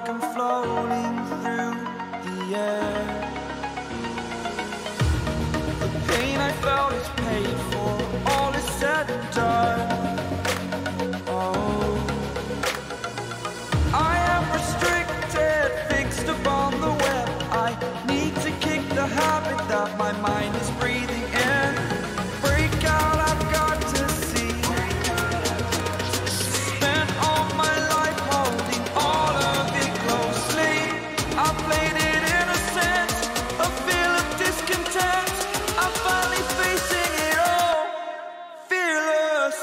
like I'm floating through the air. The pain I felt is paid for, all is said and done. Oh, I am restricted, fixed upon the web. I need to kick the habit that my mind is breathing in. Break out, I've got to see. Spent all my life holding all of it closely. I played it innocent, a feel of discontent. I'm finally facing it all, fearless.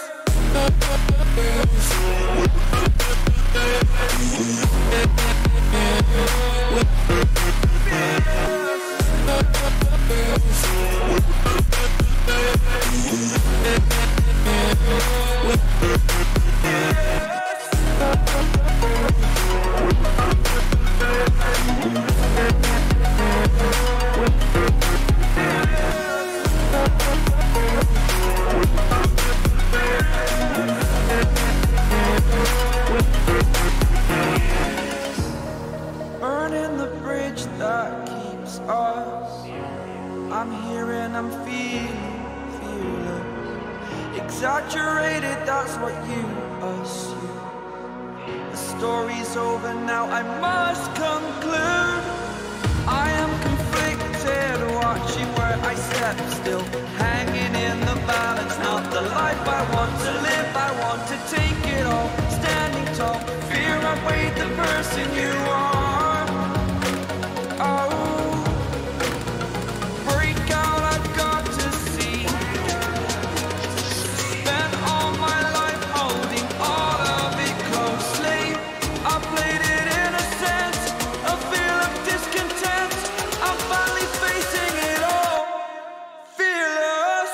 Burning the bridge that keeps us. I'm here and I'm feeling fearless. Exaggerated, that's what you assume. The story's over now, I must conclude. I am conflicted, watching where I step still, hanging in the balance. Not the life I want to live, I want to take it all. Standing tall, fear I weighed the person you are. Oh, break out, I've got to see. Spent all my life holding all of it closely. I played it innocent, a feel of discontent. I'm finally facing it all, fearless.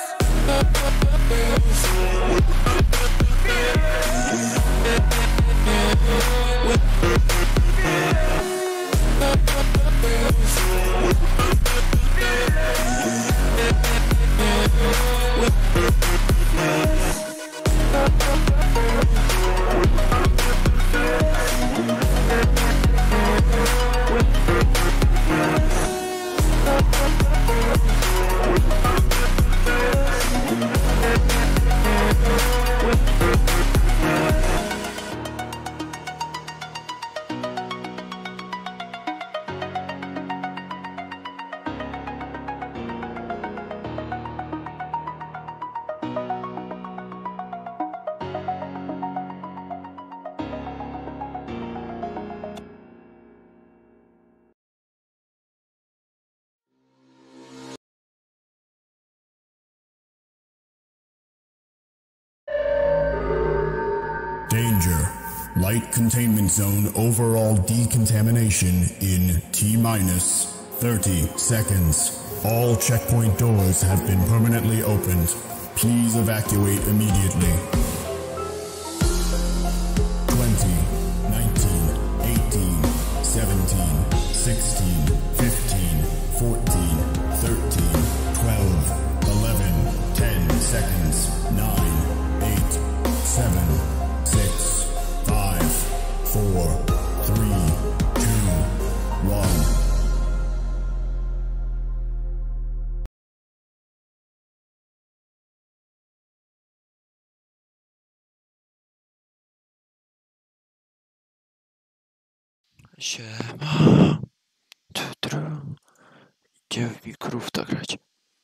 Danger. Light containment zone overall decontamination in T-minus 30 seconds. All checkpoint doors have been permanently opened. Please evacuate immediately. 20, 19, 18, 17, 16, 15, 14, 13, 12, 11, 10 seconds. 9, 8, 7, 6, 5, 4, 3, 2, 1. Siema. Idzie w mikrówta grać.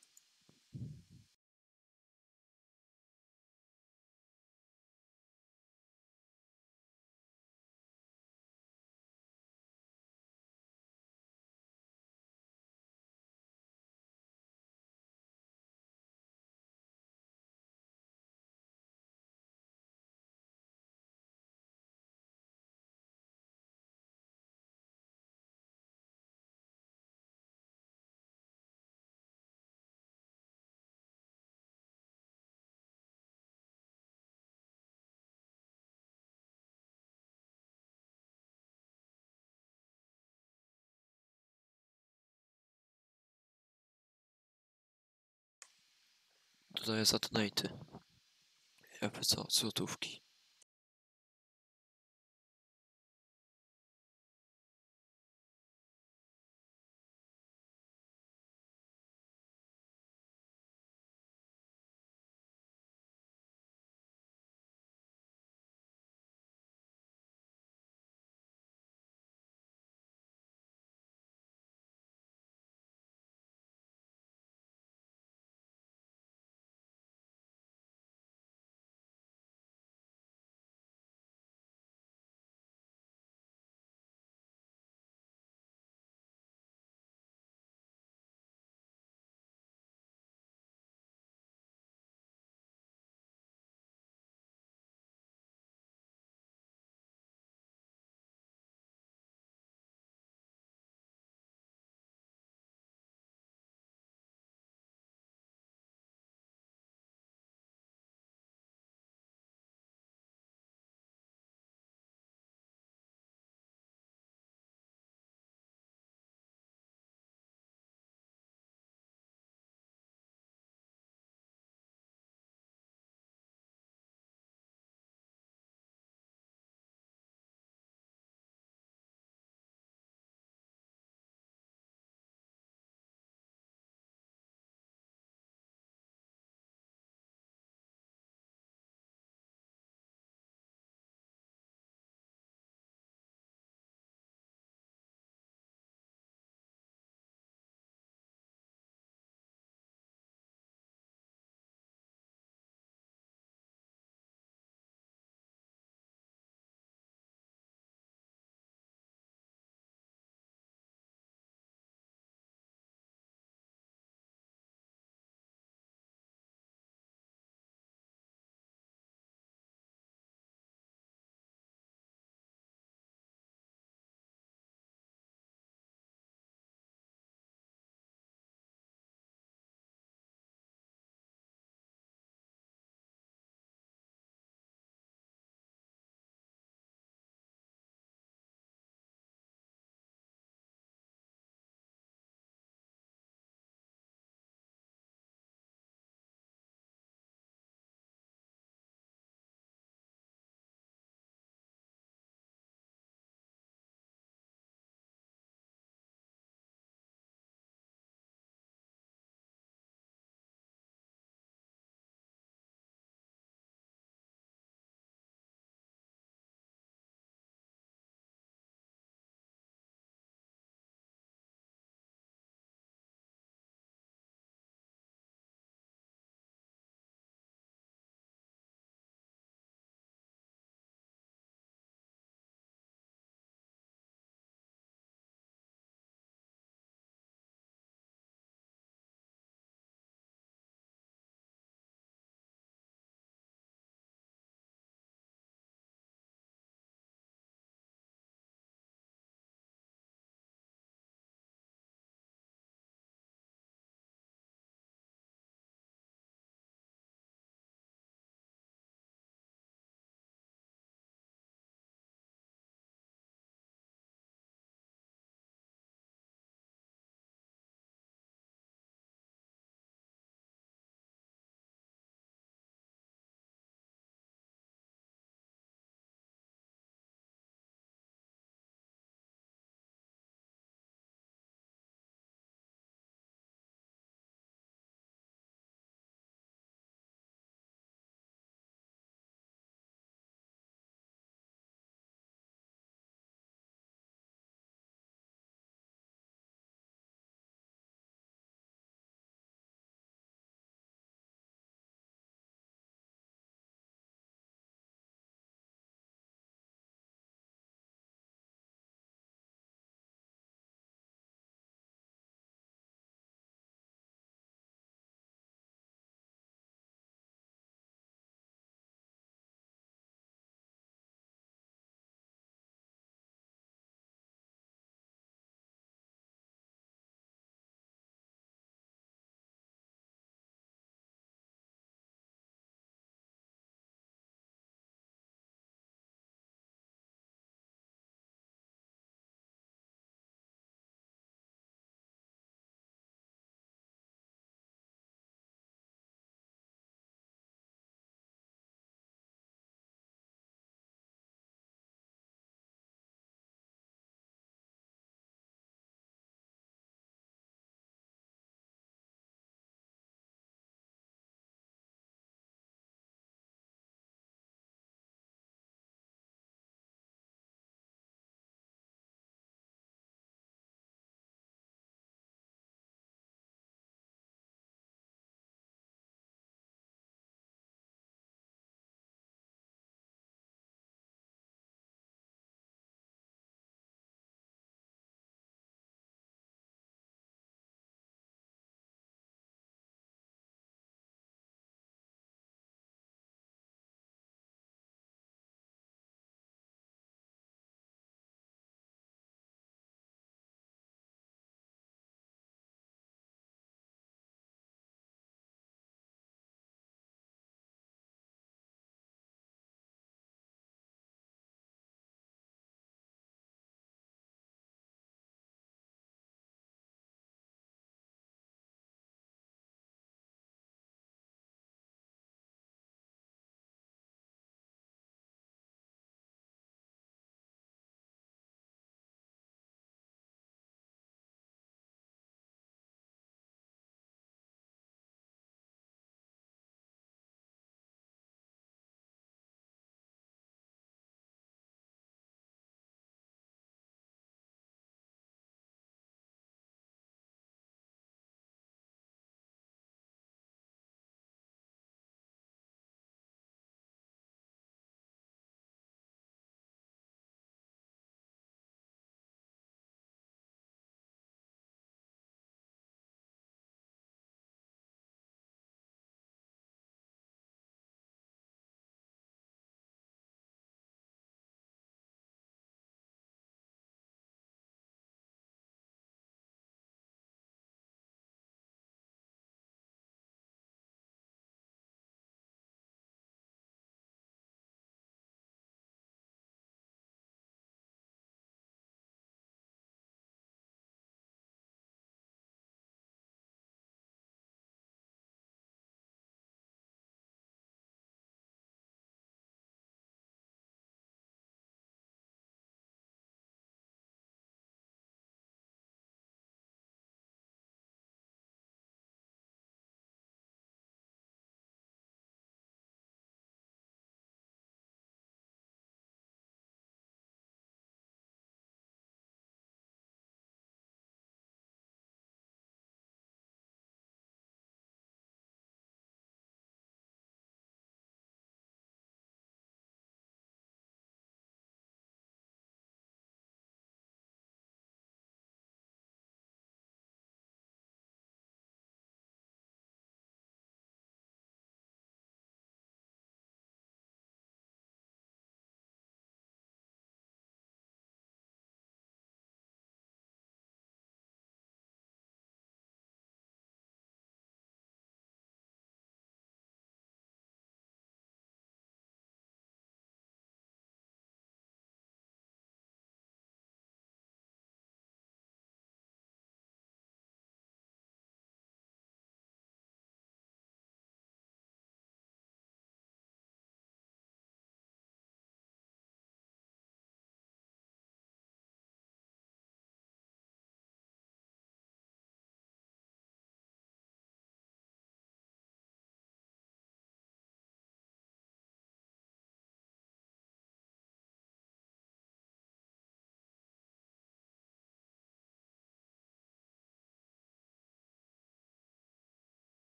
Dodaję za donaty. Jakby co, złotówki.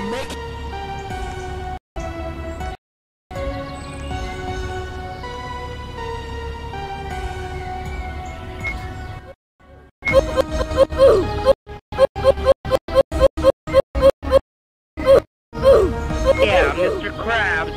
make Yeah, Mr. Krabs.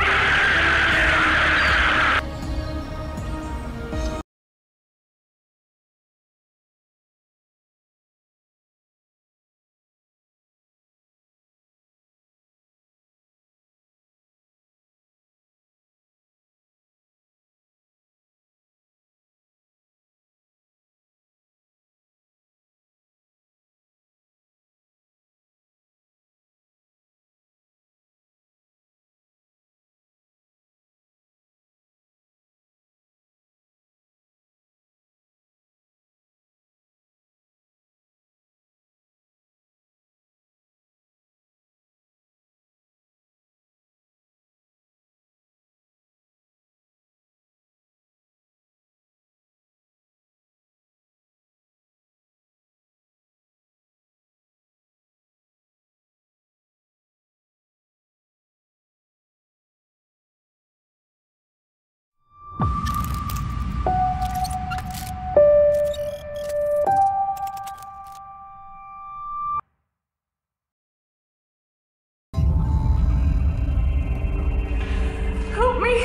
Help me!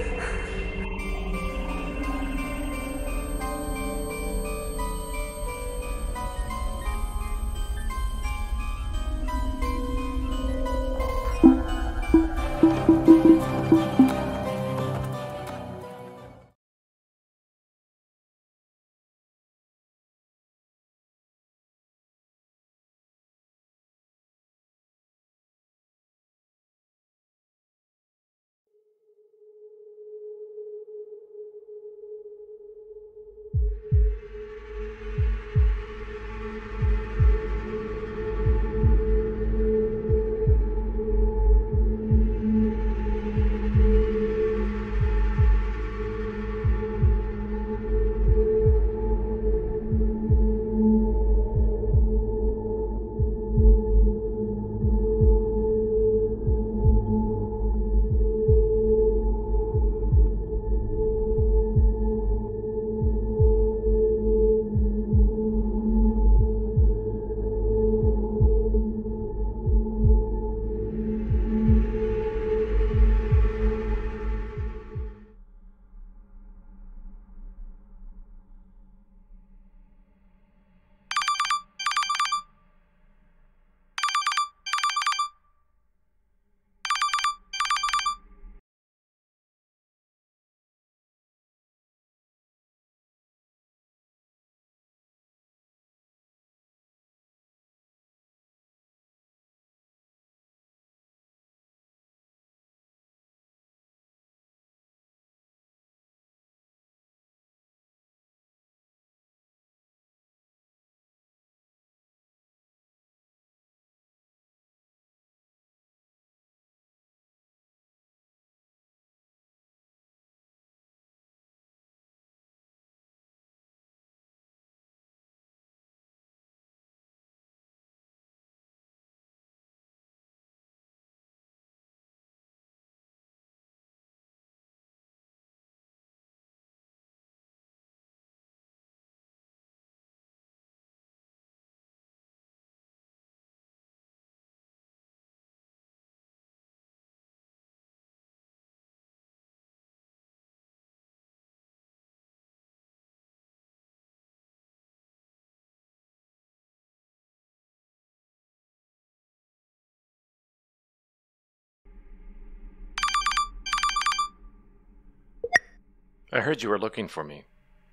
I heard you were looking for me.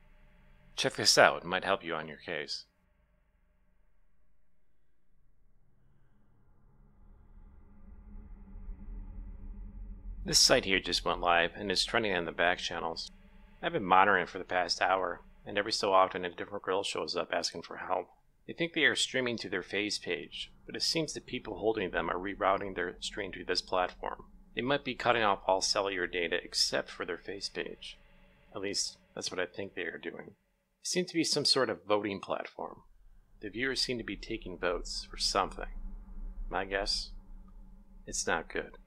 Check this out, it might help you on your case. This site here just went live and is trending on the back channels. I've been monitoring it for the past hour, and every so often a different girl shows up asking for help. They think they are streaming to their Phase page, but it seems the people holding them are rerouting their stream to this platform. They might be cutting off all cellular data except for their Phase page. At least, that's what I think they are doing. It seems to be some sort of voting platform. The viewers seem to be taking votes for something. My guess? It's not good.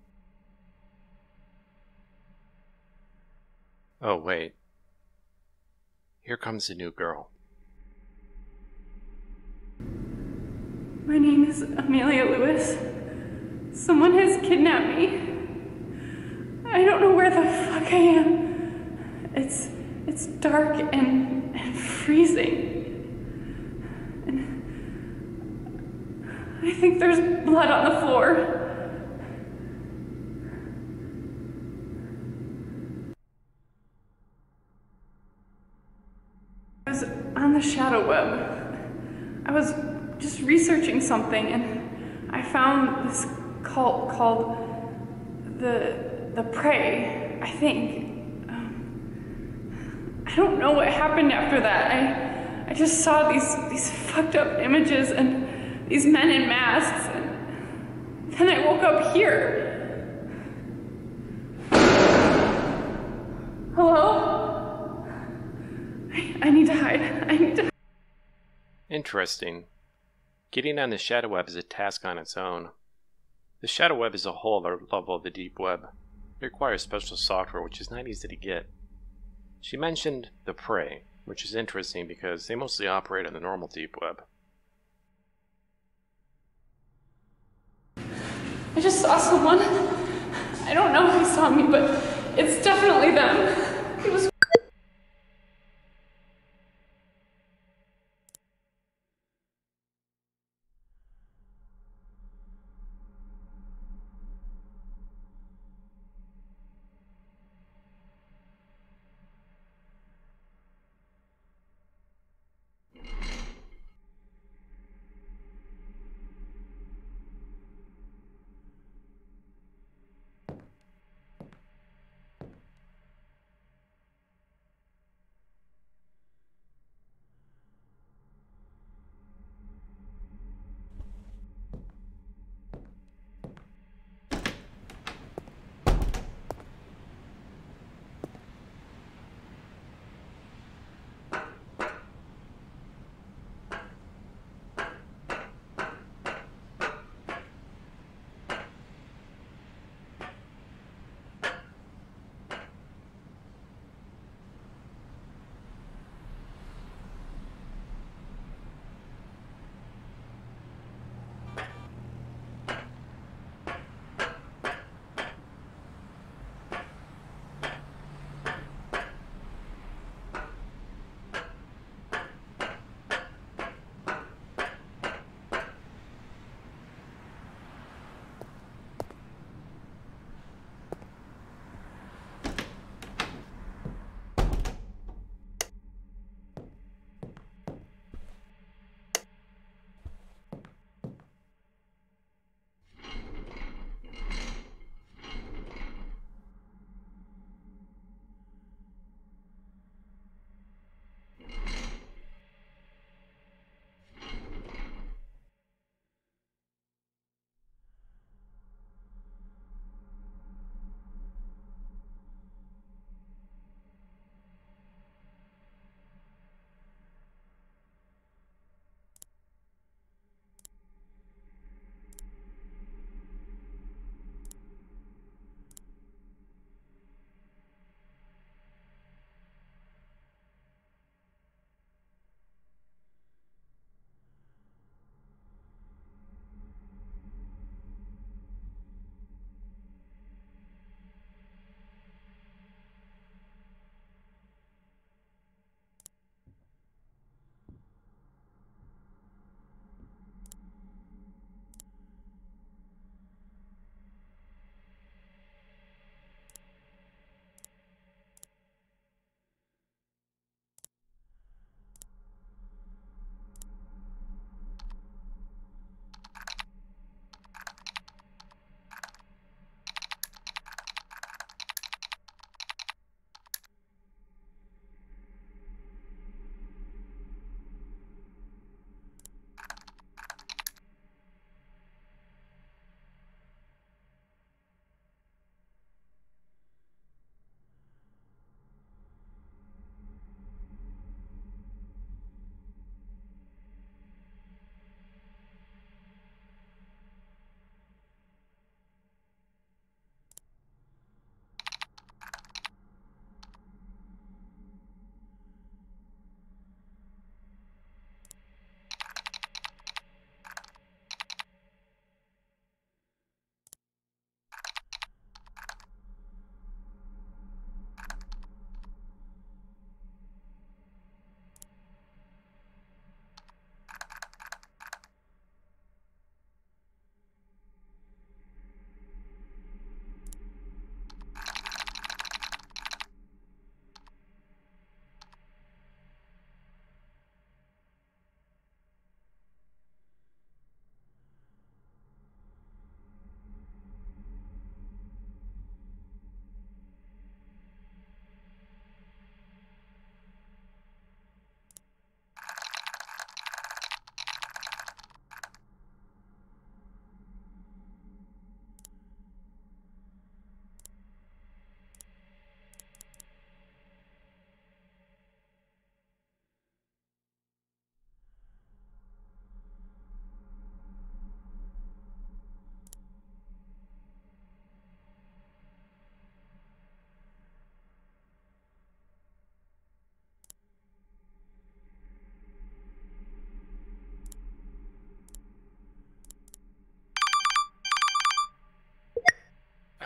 Oh, wait. Here comes the new girl. My name is Amelia Lewis. Someone has kidnapped me. I don't know where the fuck I am. It's dark and freezing. And I think there's blood on the floor. I was on the shadow web. I was just researching something and I found this cult called the Prey, I think. I don't know what happened after that. I just saw these fucked up images and these men in masks, and then I woke up here. Hello? I need to hide. I need to. Interesting. Getting on the shadow web is a task on its own. The shadow web is a whole other level of the deep web. It requires special software, which is not easy to get. She mentioned the Prey, which is interesting because they mostly operate on the normal deep web. I just saw someone. I don't know who saw me, but it's definitely them. It was.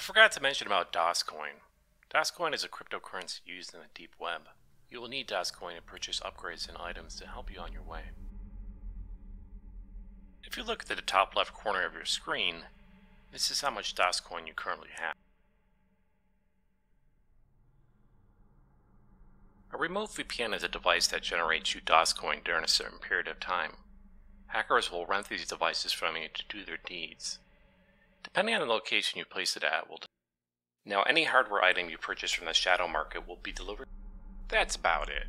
forgot to mention about DOSCoin. DOSCoin is a cryptocurrency used in the deep web. You will need DOSCoin to purchase upgrades and items to help you on your way. If you look at the top left corner of your screen, this is how much DOSCoin you currently have. A remote VPN is a device that generates you DOSCoin during a certain period of time. Hackers will rent these devices from you to do their deeds. Depending on the location you place it at, now any hardware item you purchase from the shadow market will be delivered. That's about it.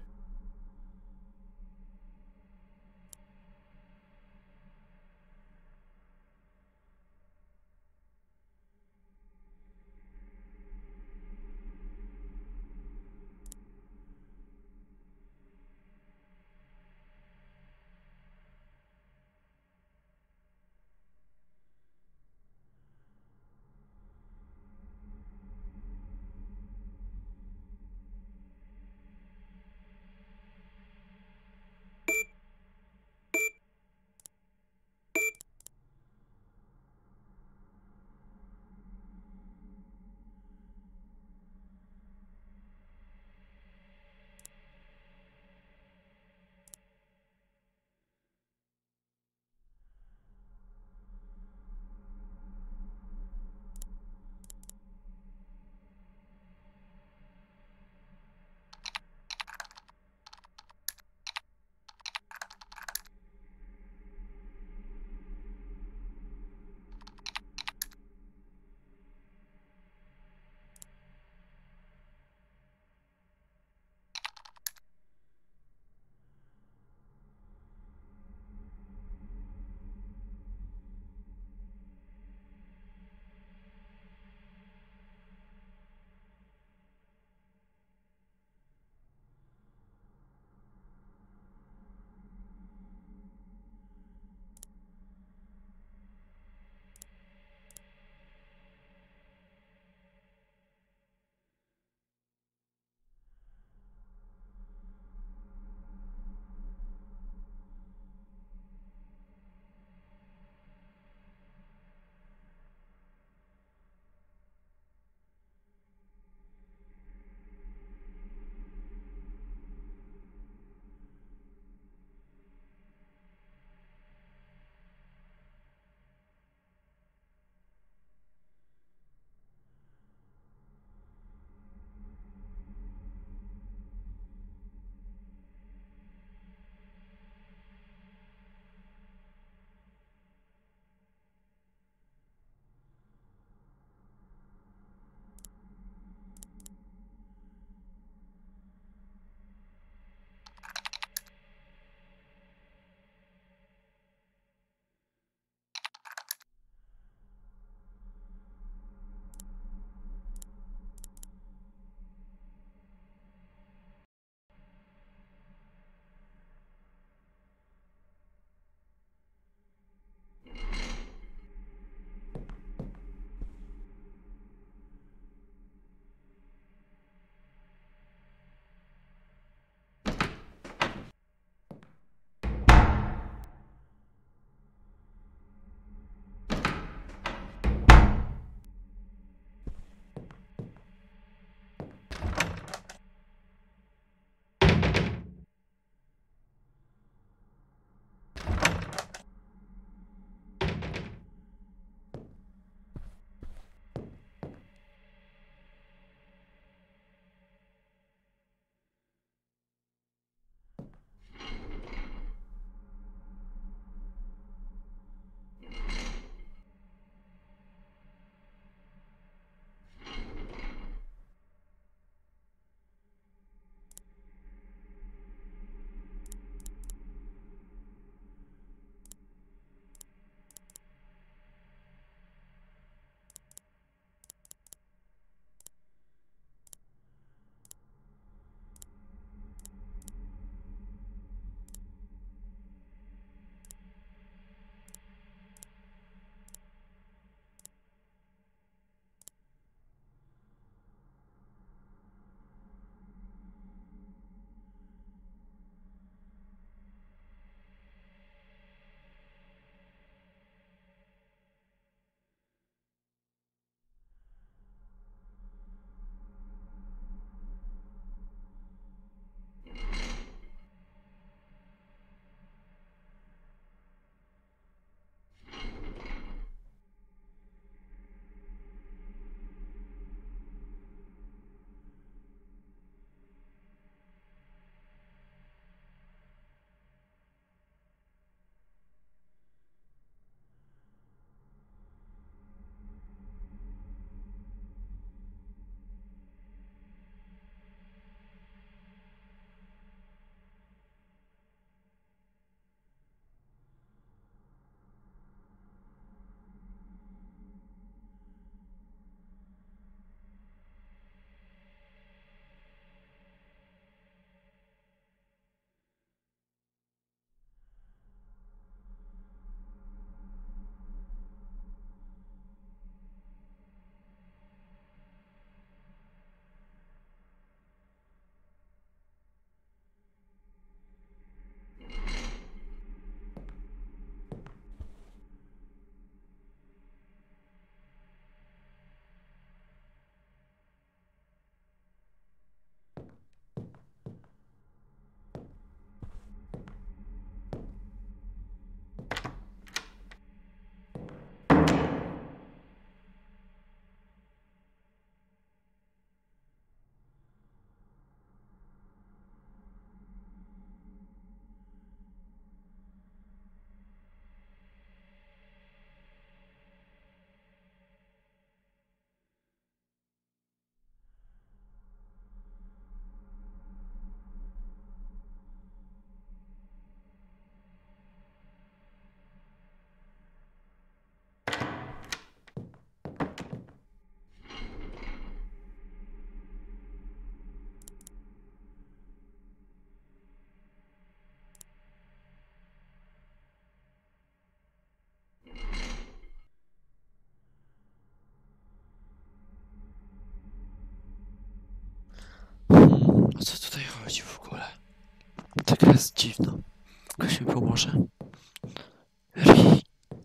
jest dziwno. Ktoś mi pomoże? Ri.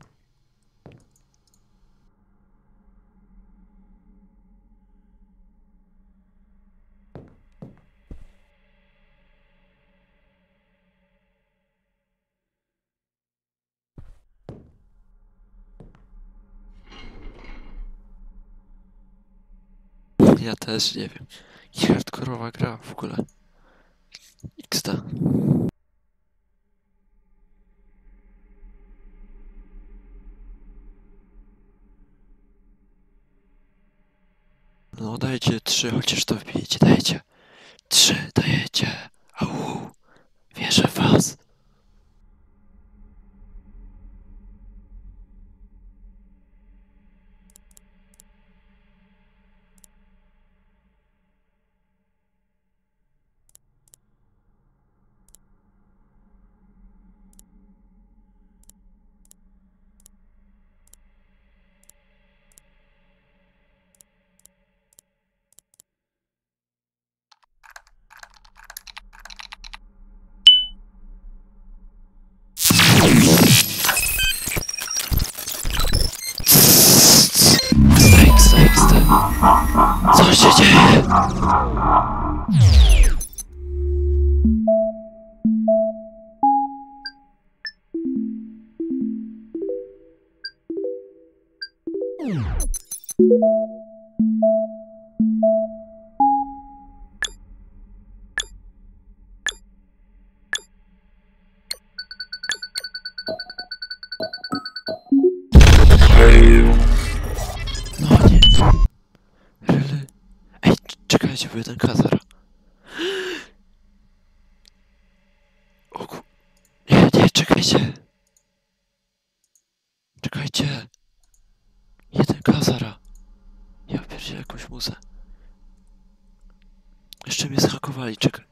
Ja też nie wiem. I hardkorowa gra w ogóle. XD. No dajcie 3, chociaż to wbijecie, dajcie. 3 dajecie. Au. Wierzę w was. Co się dzieje? No nie. Really? Ej, czekajcie, bo jeden kazar. O ku... Nie, czekajcie. Czekajcie. Jeden kazara. Ja pierdzielę jakąś muzę. Jeszcze mnie zhakowali, czekaj.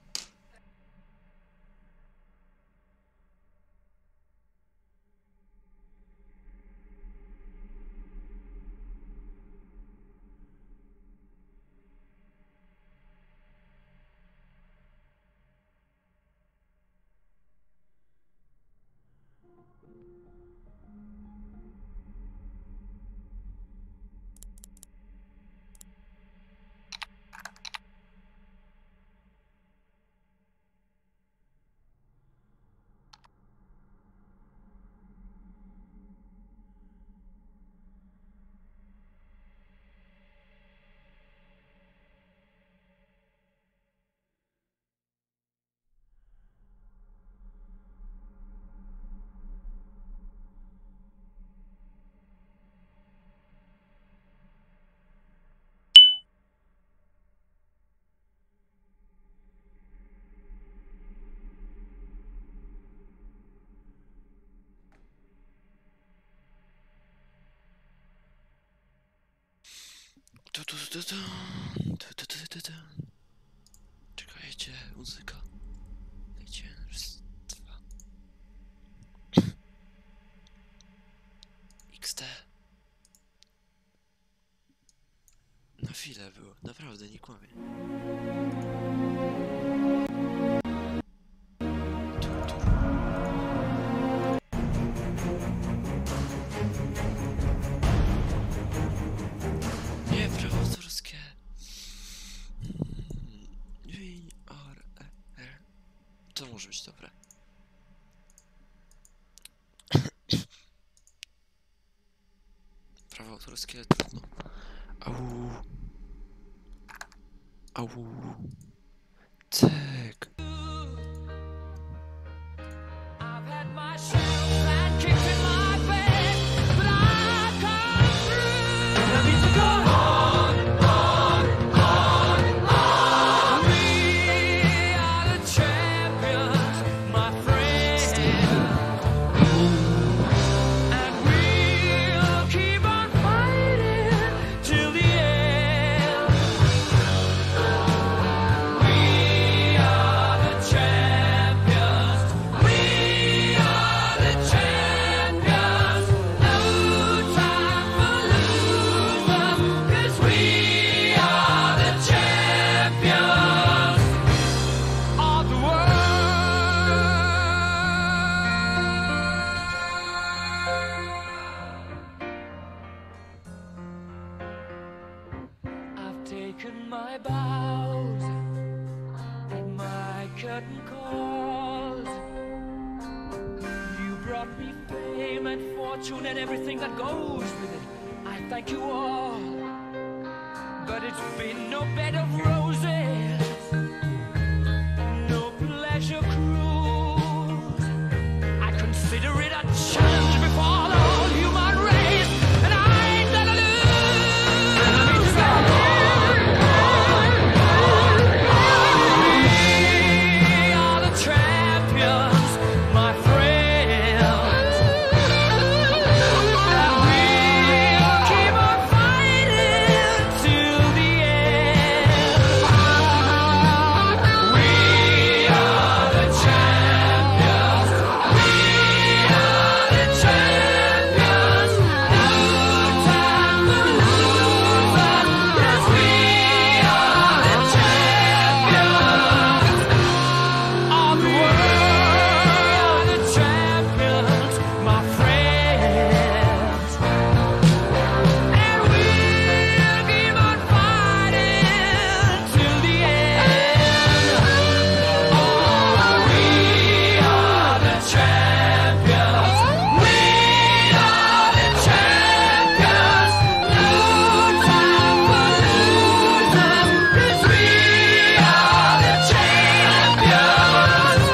Czekajcie, muzyka. Dajcie raz, 2. XD. Na chwilę było, naprawdę, nie kłamię. Nie, prawo autorskie. To może być dobre. Prawo autorskie trudno. Au. Au. Cyk. We are brought me fame and fortune and everything that goes with it. I thank you all, but it's been no bed of roses, no pleasure cruise. I consider it a challenge before the whole human race, and I ain't gonna lose. We are the champions, my friends, and we'll keep on fighting till the end. We are the champions. We are the champions. No time for losers. Yes, we are the champions of the world. The champions, my friends. And we'll keep on fighting till the end. Oh, we are the champions. We are the champions. No time for losers, 'cause we are the champions.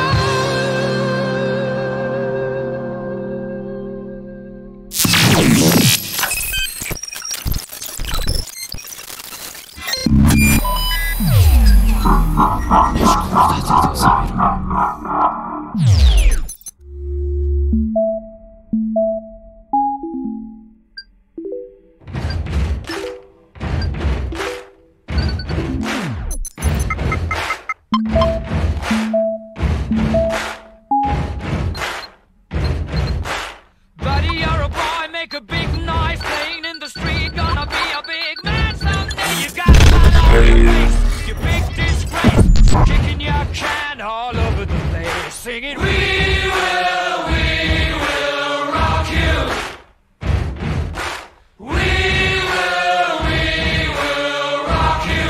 Buddy, you're a boy, make a big noise, playing in the street, gonna be a big man someday. You got blood on your face, you big disgrace, kicking your can all over the place, singing, we will rock you. We will rock you.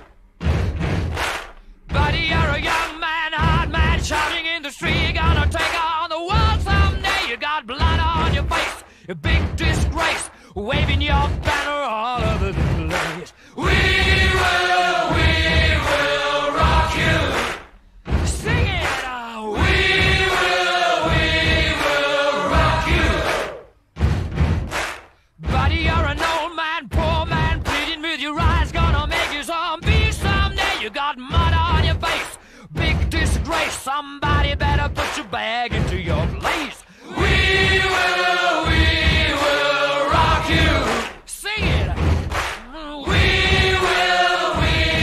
Buddy, you're a young man, hard man, shouting in the street, you're gonna take on the world someday. You got blood on your face, a big disgrace, waving your banner all over the place. We will rock you. Sing it out. We will rock you. Buddy, you're an old man, poor man, pleading with your eyes, gonna make you zombie someday. You got mud on your face, big disgrace, somebody better put your bag into your place. We will rock you. Sing it. We will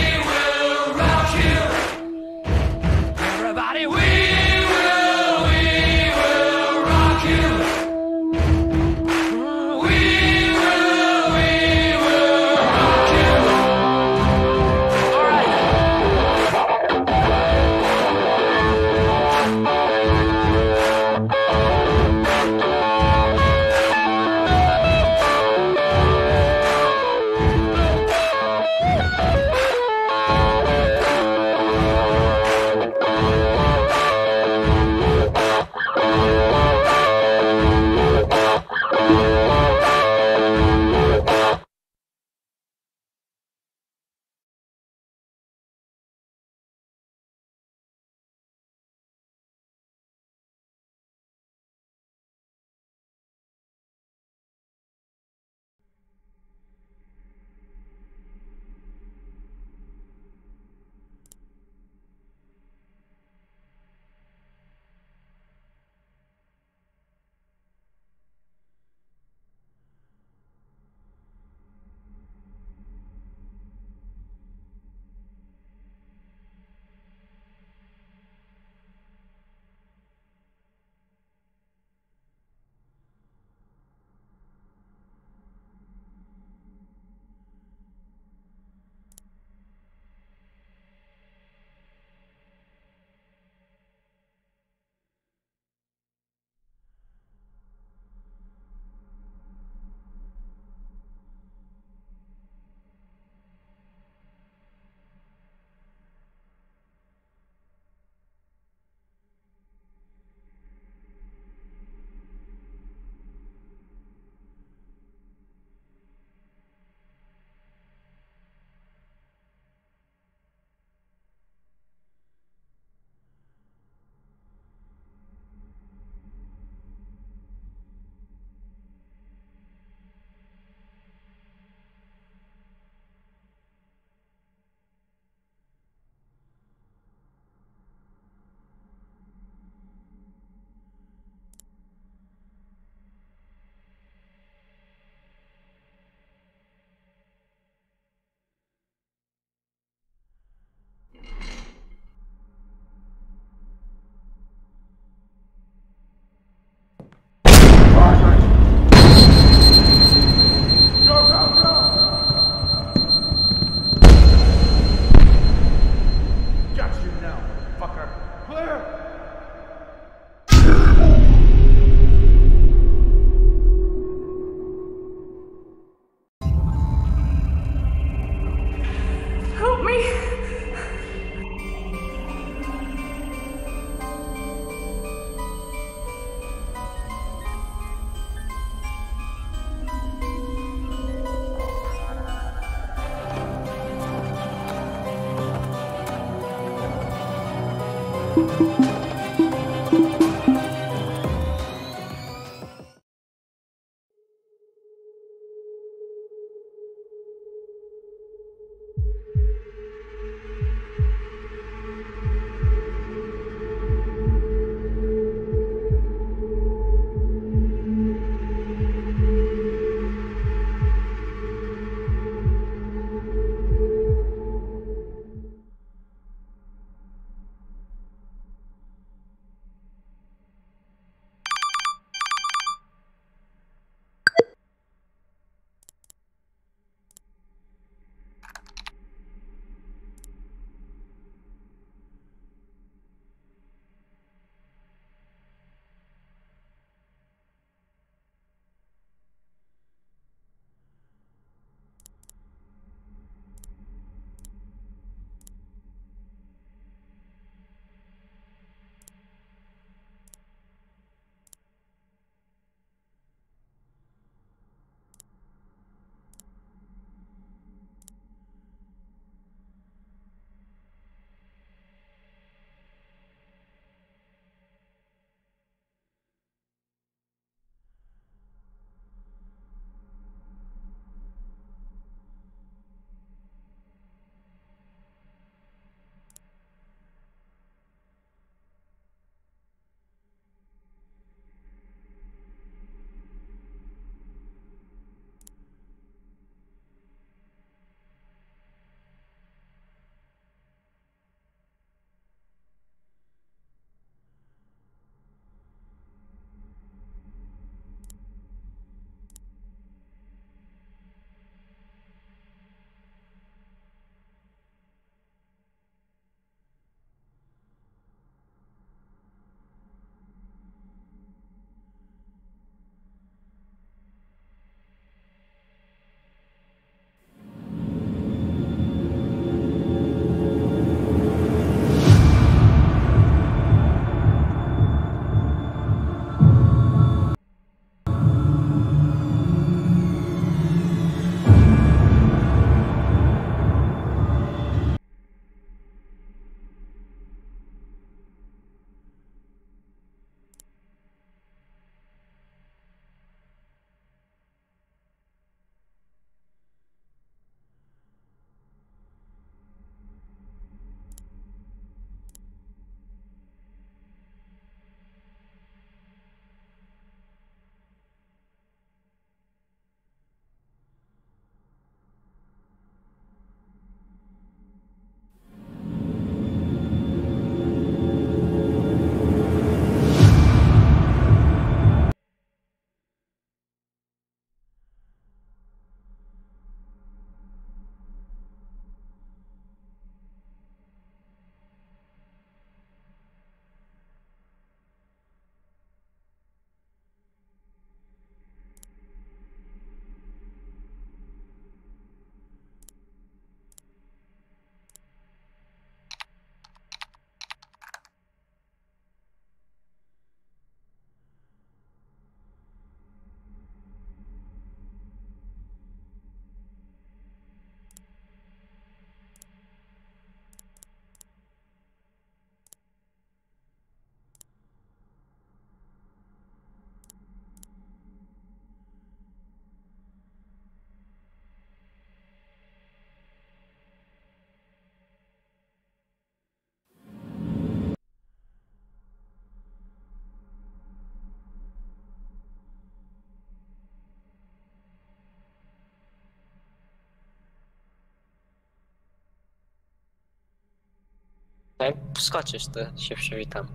Jak skoczysz, to się przywitam.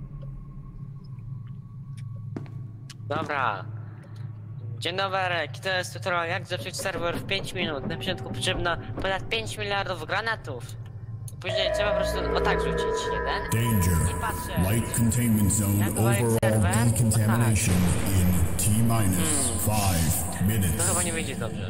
Dobra. Dzień dobry, to jest tutorial jak zepsuć serwer w 5 minut. Na początku potrzebna ponad 5 miliardów granatów. Później trzeba po prostu o tak rzucić jeden. Danger. I patrzę. Light containment zone overall decontamination in T-minus 5 To minutes. chyba nie wyjdzie dobrze.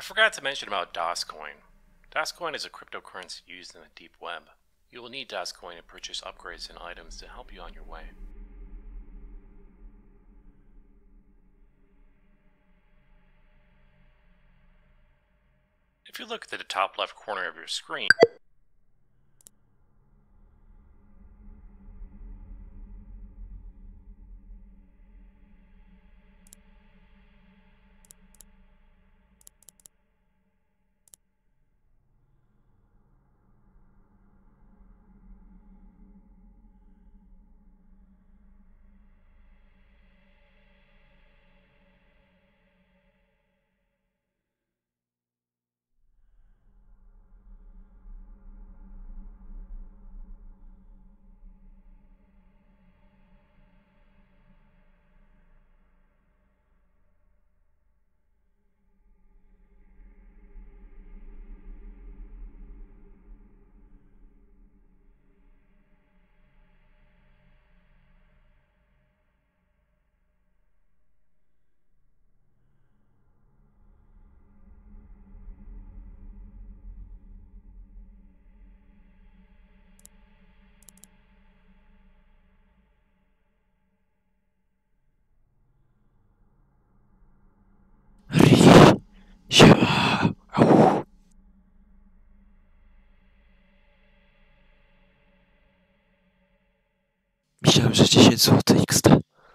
forgot to mention about DOSCoin. DOSCoin is a cryptocurrency used in the deep web. You will need DOSCoin to purchase upgrades and items to help you on your way. If you look at the top left corner of your screen, Siema. Au. Myślałem, że 10 zł XD.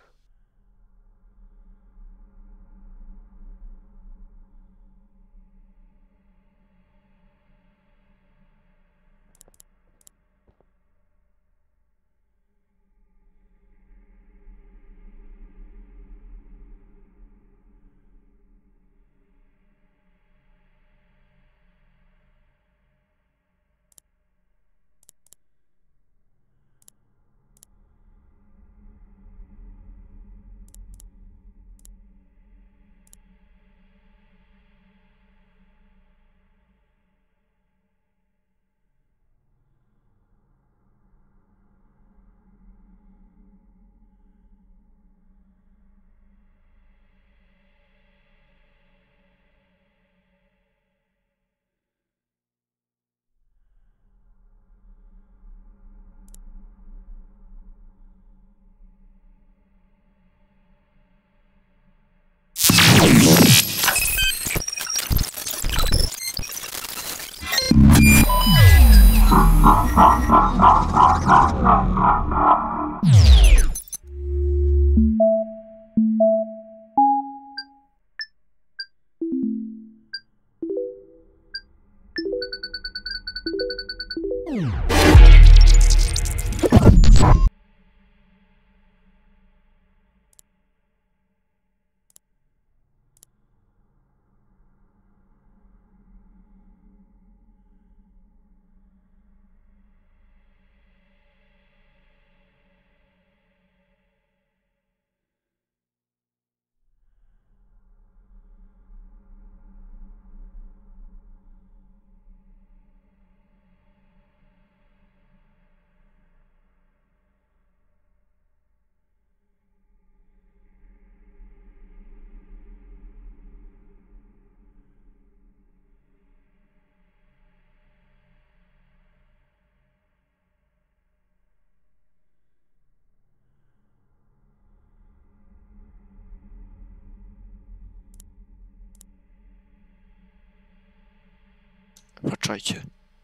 Patrzajcie.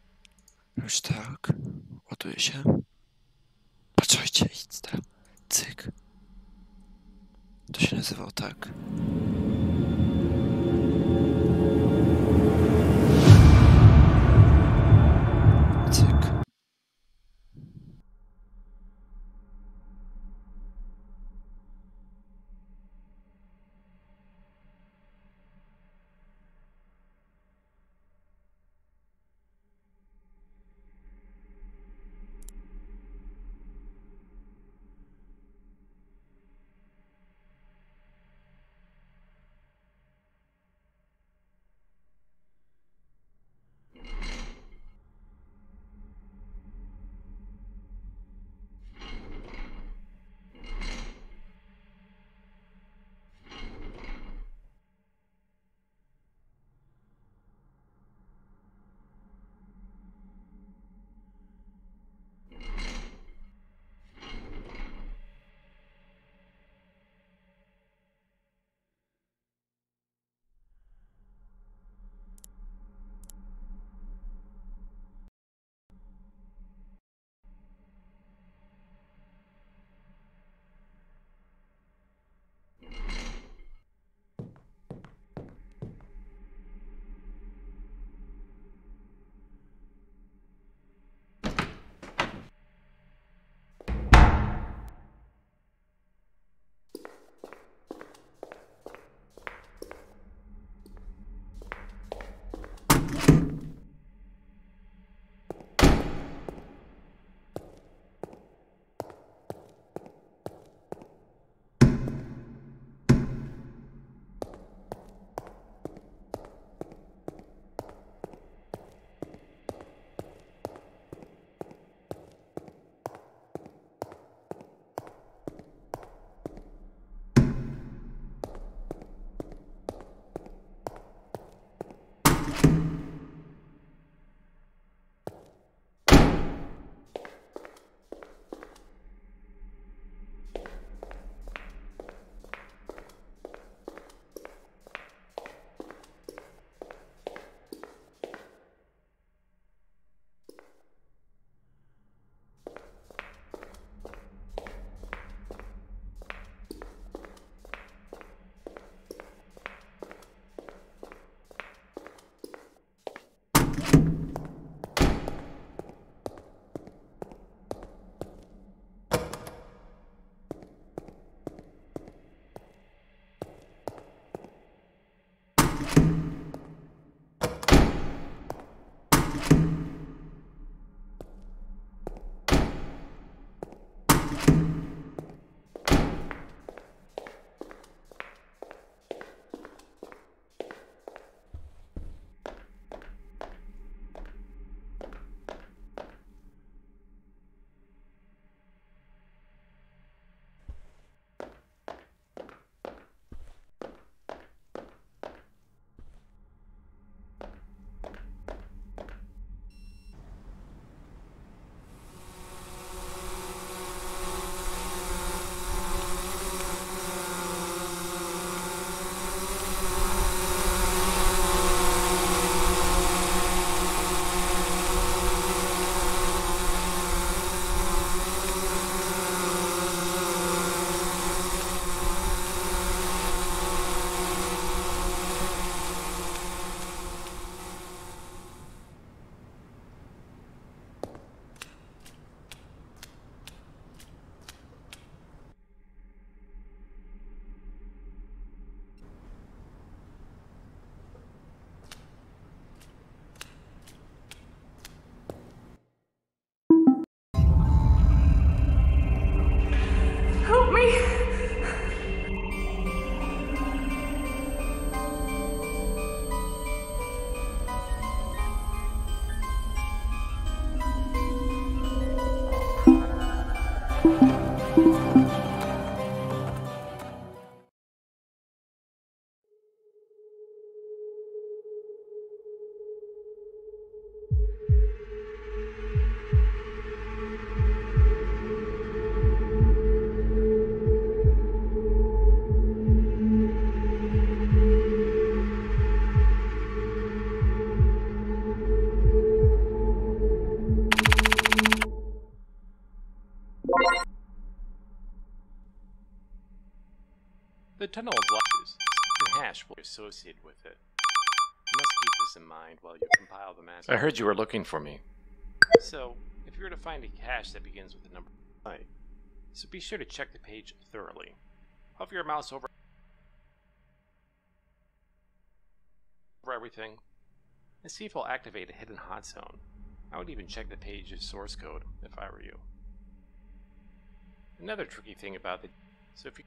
Już tak. Ładuje się. Patrzajcie, idź tak. Cyk. To się nazywało tak. Cyk. Tunnel of Lives. The hash will be associated with it. You must keep this in mind while you compile the master. I heard you were looking for me. So, if you were to find a hash that begins with the number 9, so be sure to check the page thoroughly. Hover your mouse over everything and see if it'll activate a hidden hot zone. I would even check the page's source code if I were you. Another tricky thing about the... So if you...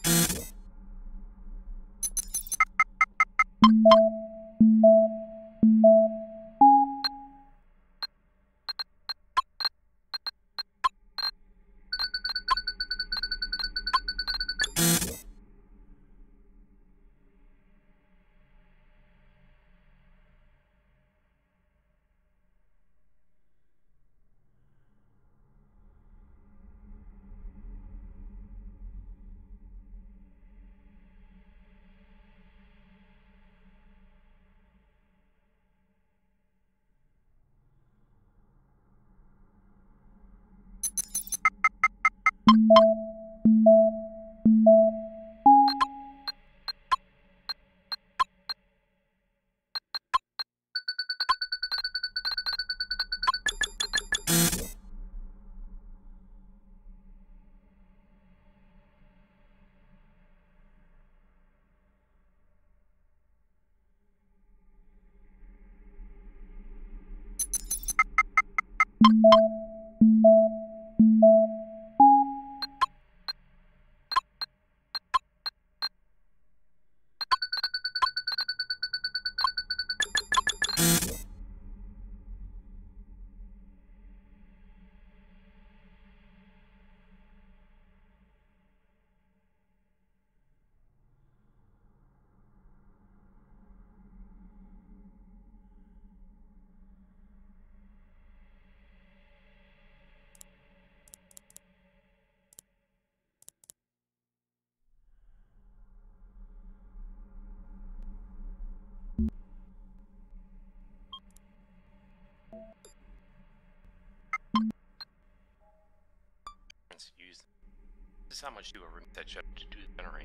Use this is how much do a room set shut to generate.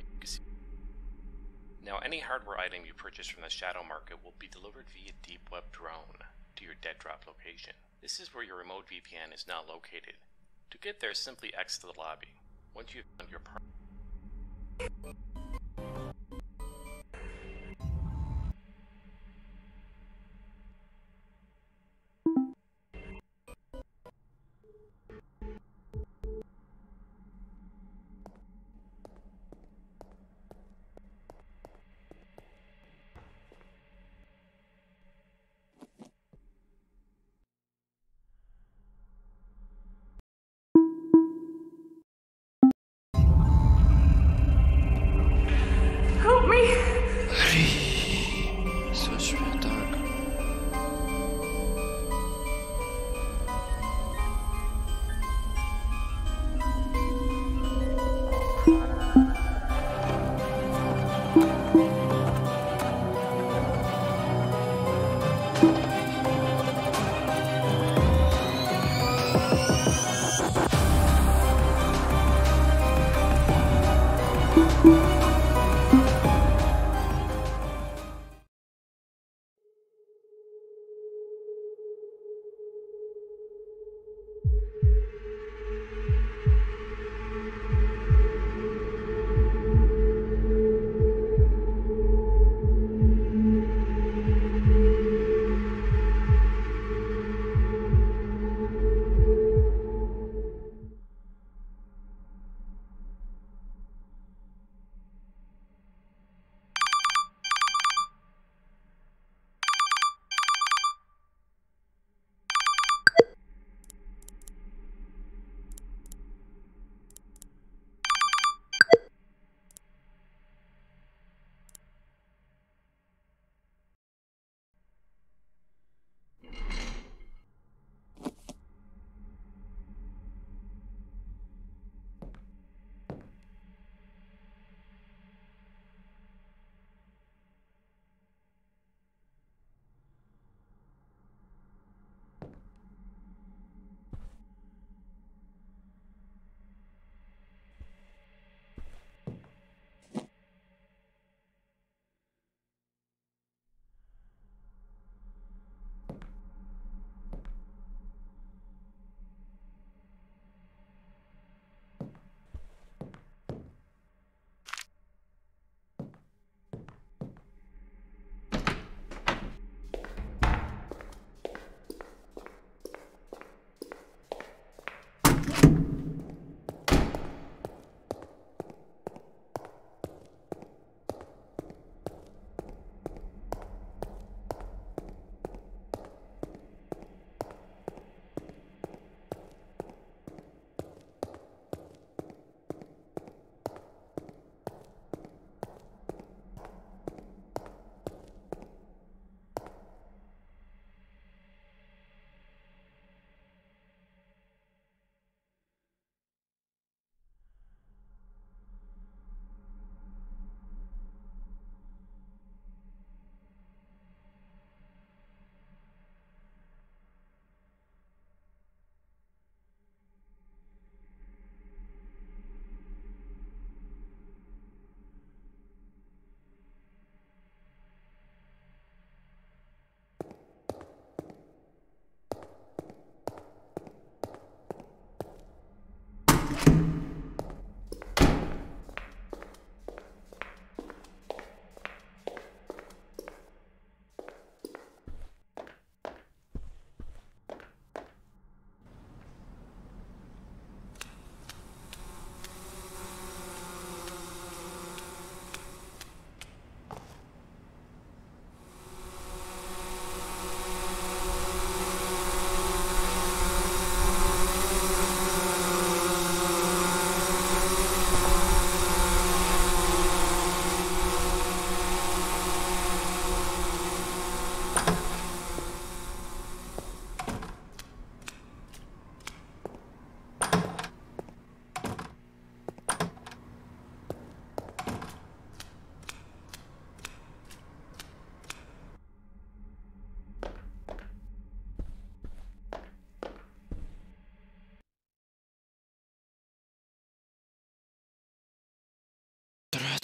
Now, any hardware item you purchase from the Shadow Market will be delivered via Deep Web Drone to your dead drop location. This is where your remote VPN is now located. To get there, simply exit the lobby. Once you've found your part.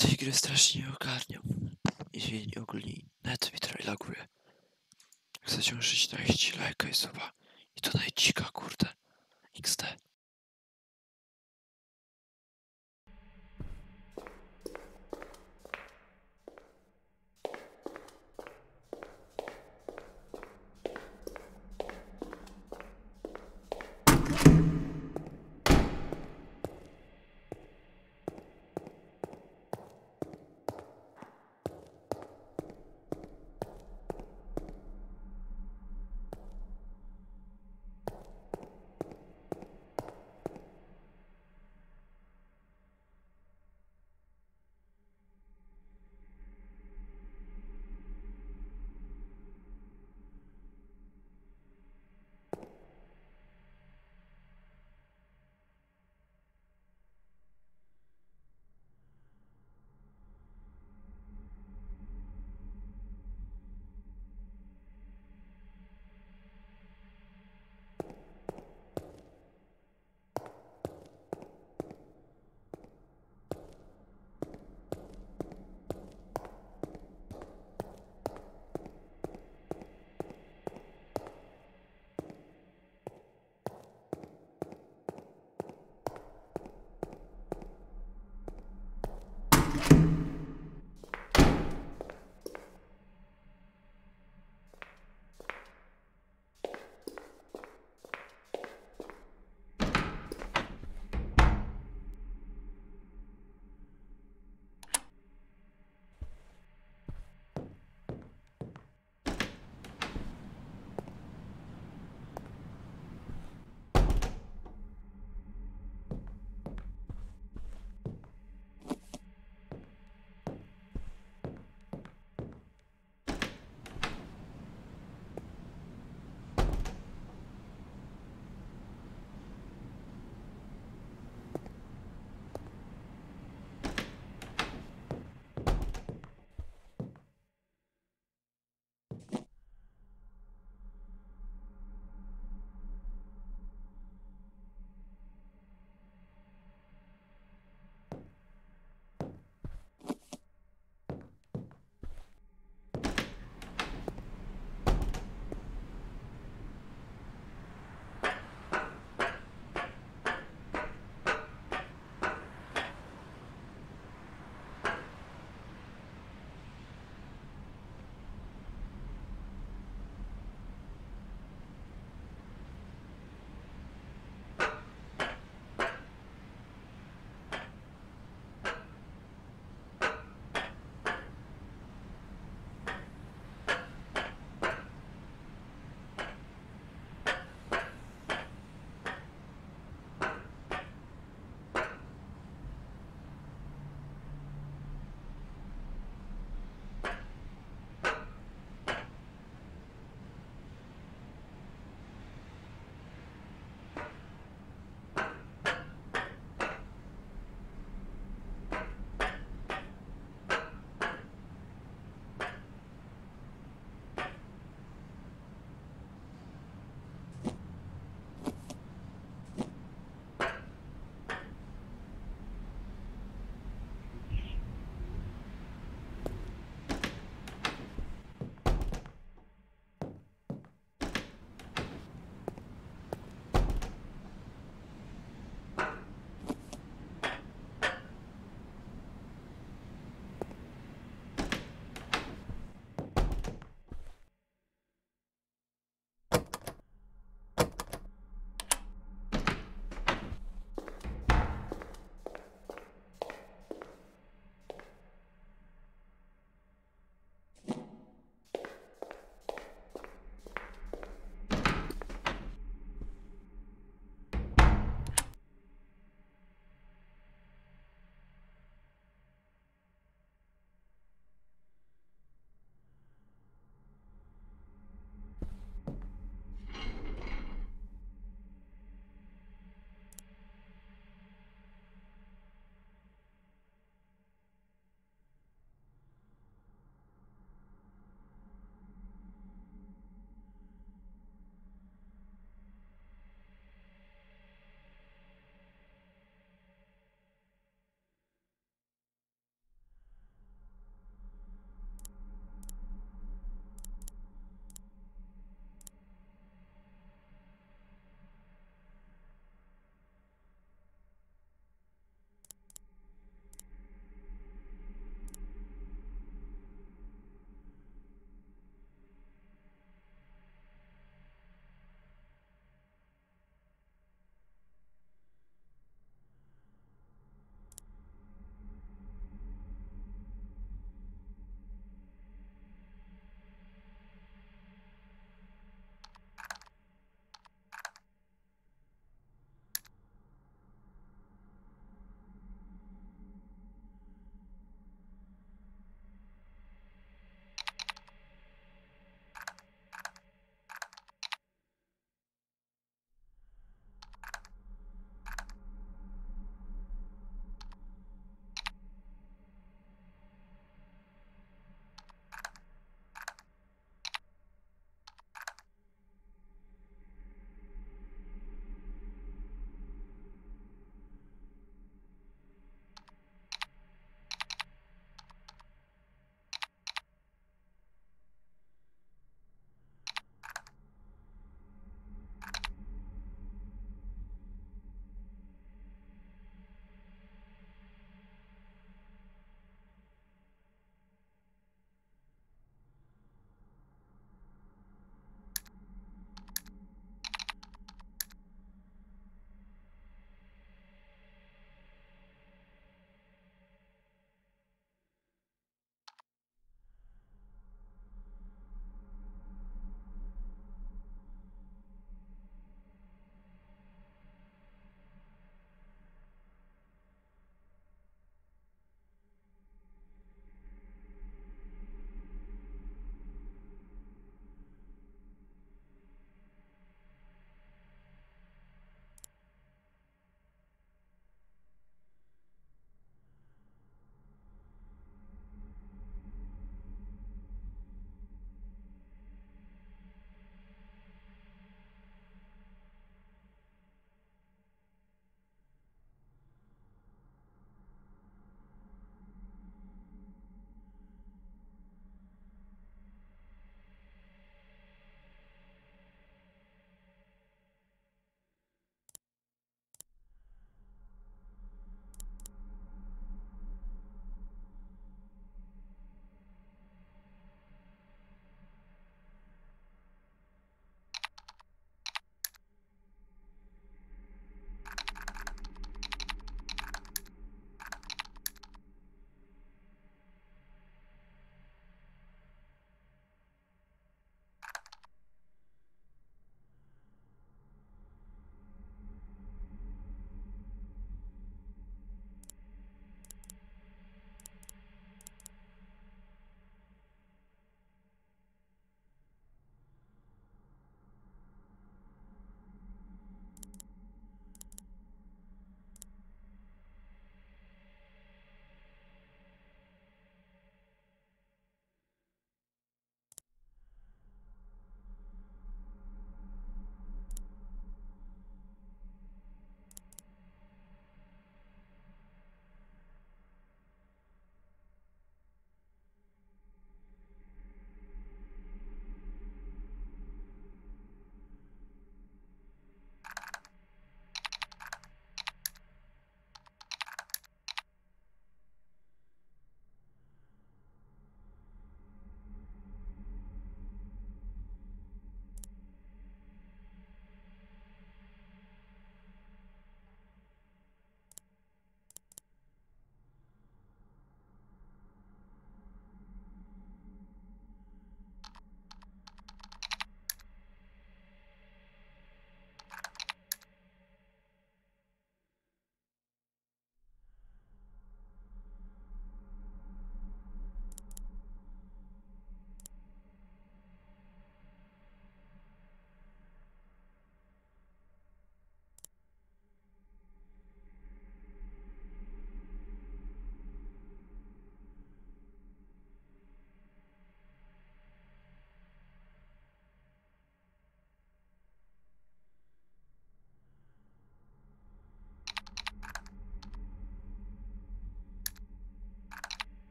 tej gry strasznie nie ogarniam. I ogólnie net mi trochę laguje. Jak zaciążyć, daje ci lajka i suba. I to najcika, kurde. XD.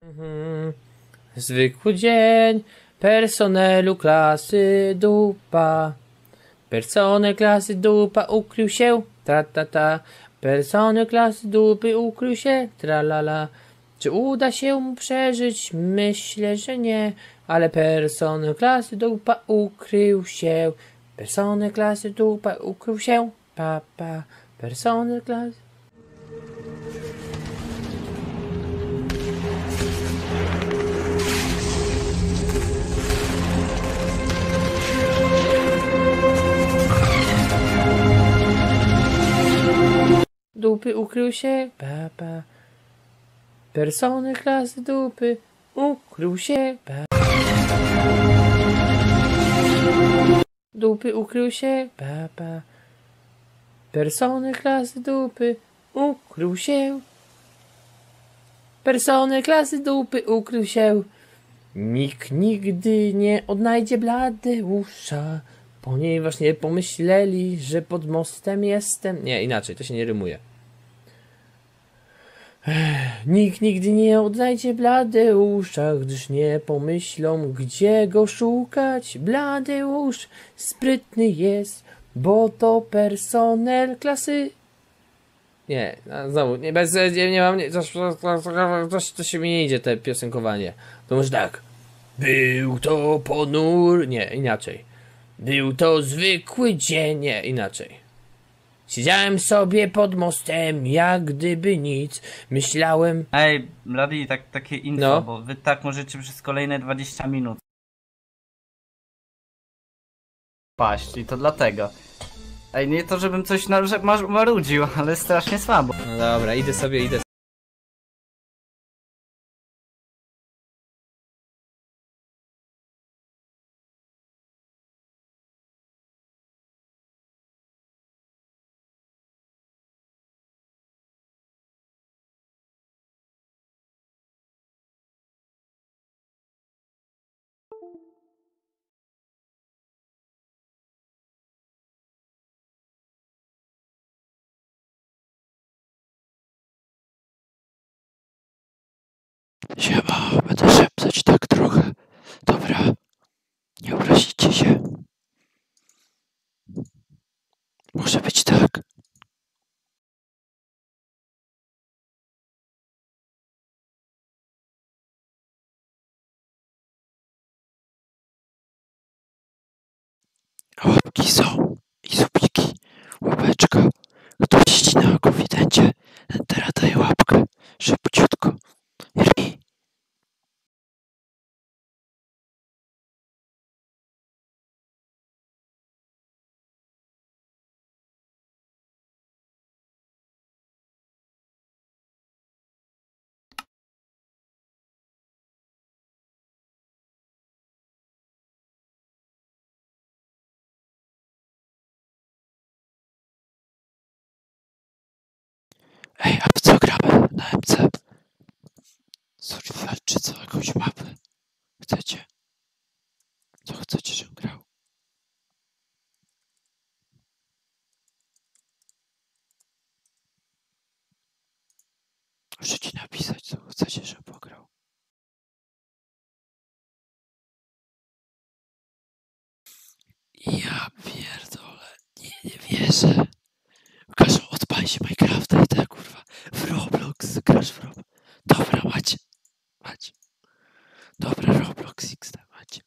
Zwykły dzień personelu klasy dupa. Personel klasy dupa ukrył się, ta. Personel klasy dupy ukrył się, tralala. Czy uda się mu przeżyć? Myślę, że nie, ale personel klasy dupa ukrył się. Personel klasy dupa ukrył się, pa. Personel klasy... Dupy ukrył się, pa. Personel klasy dupy ukrył się, pa. Dupy ukrył się, pa. Personel klasy dupy ukrył się. Personel klasy dupy ukrył się. Nikt nigdy nie odnajdzie Bladeusza, ponieważ nie pomyśleli, że pod mostem jestem. Nie, inaczej, to się nie rymuje. Nikt nigdy nie odnajdzie Bladeusza, gdyż nie pomyślą, gdzie go szukać. Bladeusz sprytny jest, bo to personel klasy... Nie, znowu, nie mam... To się mi nie idzie, te piosenkowanie. To może tak. Był to Nie, inaczej. Był to zwykły dzień. Nie, inaczej. Siedziałem sobie pod mostem, jak gdyby nic. Myślałem... Ej, Blady, takie info, No. bo wy tak możecie przez kolejne 20 minut paść i to dlatego. Ej, nie to, żebym coś marudził, ale strasznie słabo. No dobra, idę sobie. Siema, będę szeptać tak trochę. Dobra, nie obrazicie się. Może być tak. Łapki są i subiki. Łapeczka. Kto siedzi na konfidencie, ten teraz daje łapkę. Szybciutko. Ri. Ej, a w co gramy na MC? Survival czy co? Jakąś mapę? Chcecie? Co chcecie, żebym grał? Możecie napisać, co chcecie, żebym pograł. Ja pierdolę. Nie wierzę. Każą odpal się Minecrafta i tak, kurwa. W Roblox, grasz w Roblox. Dobra, macie. Dobra, Roblox XD macie.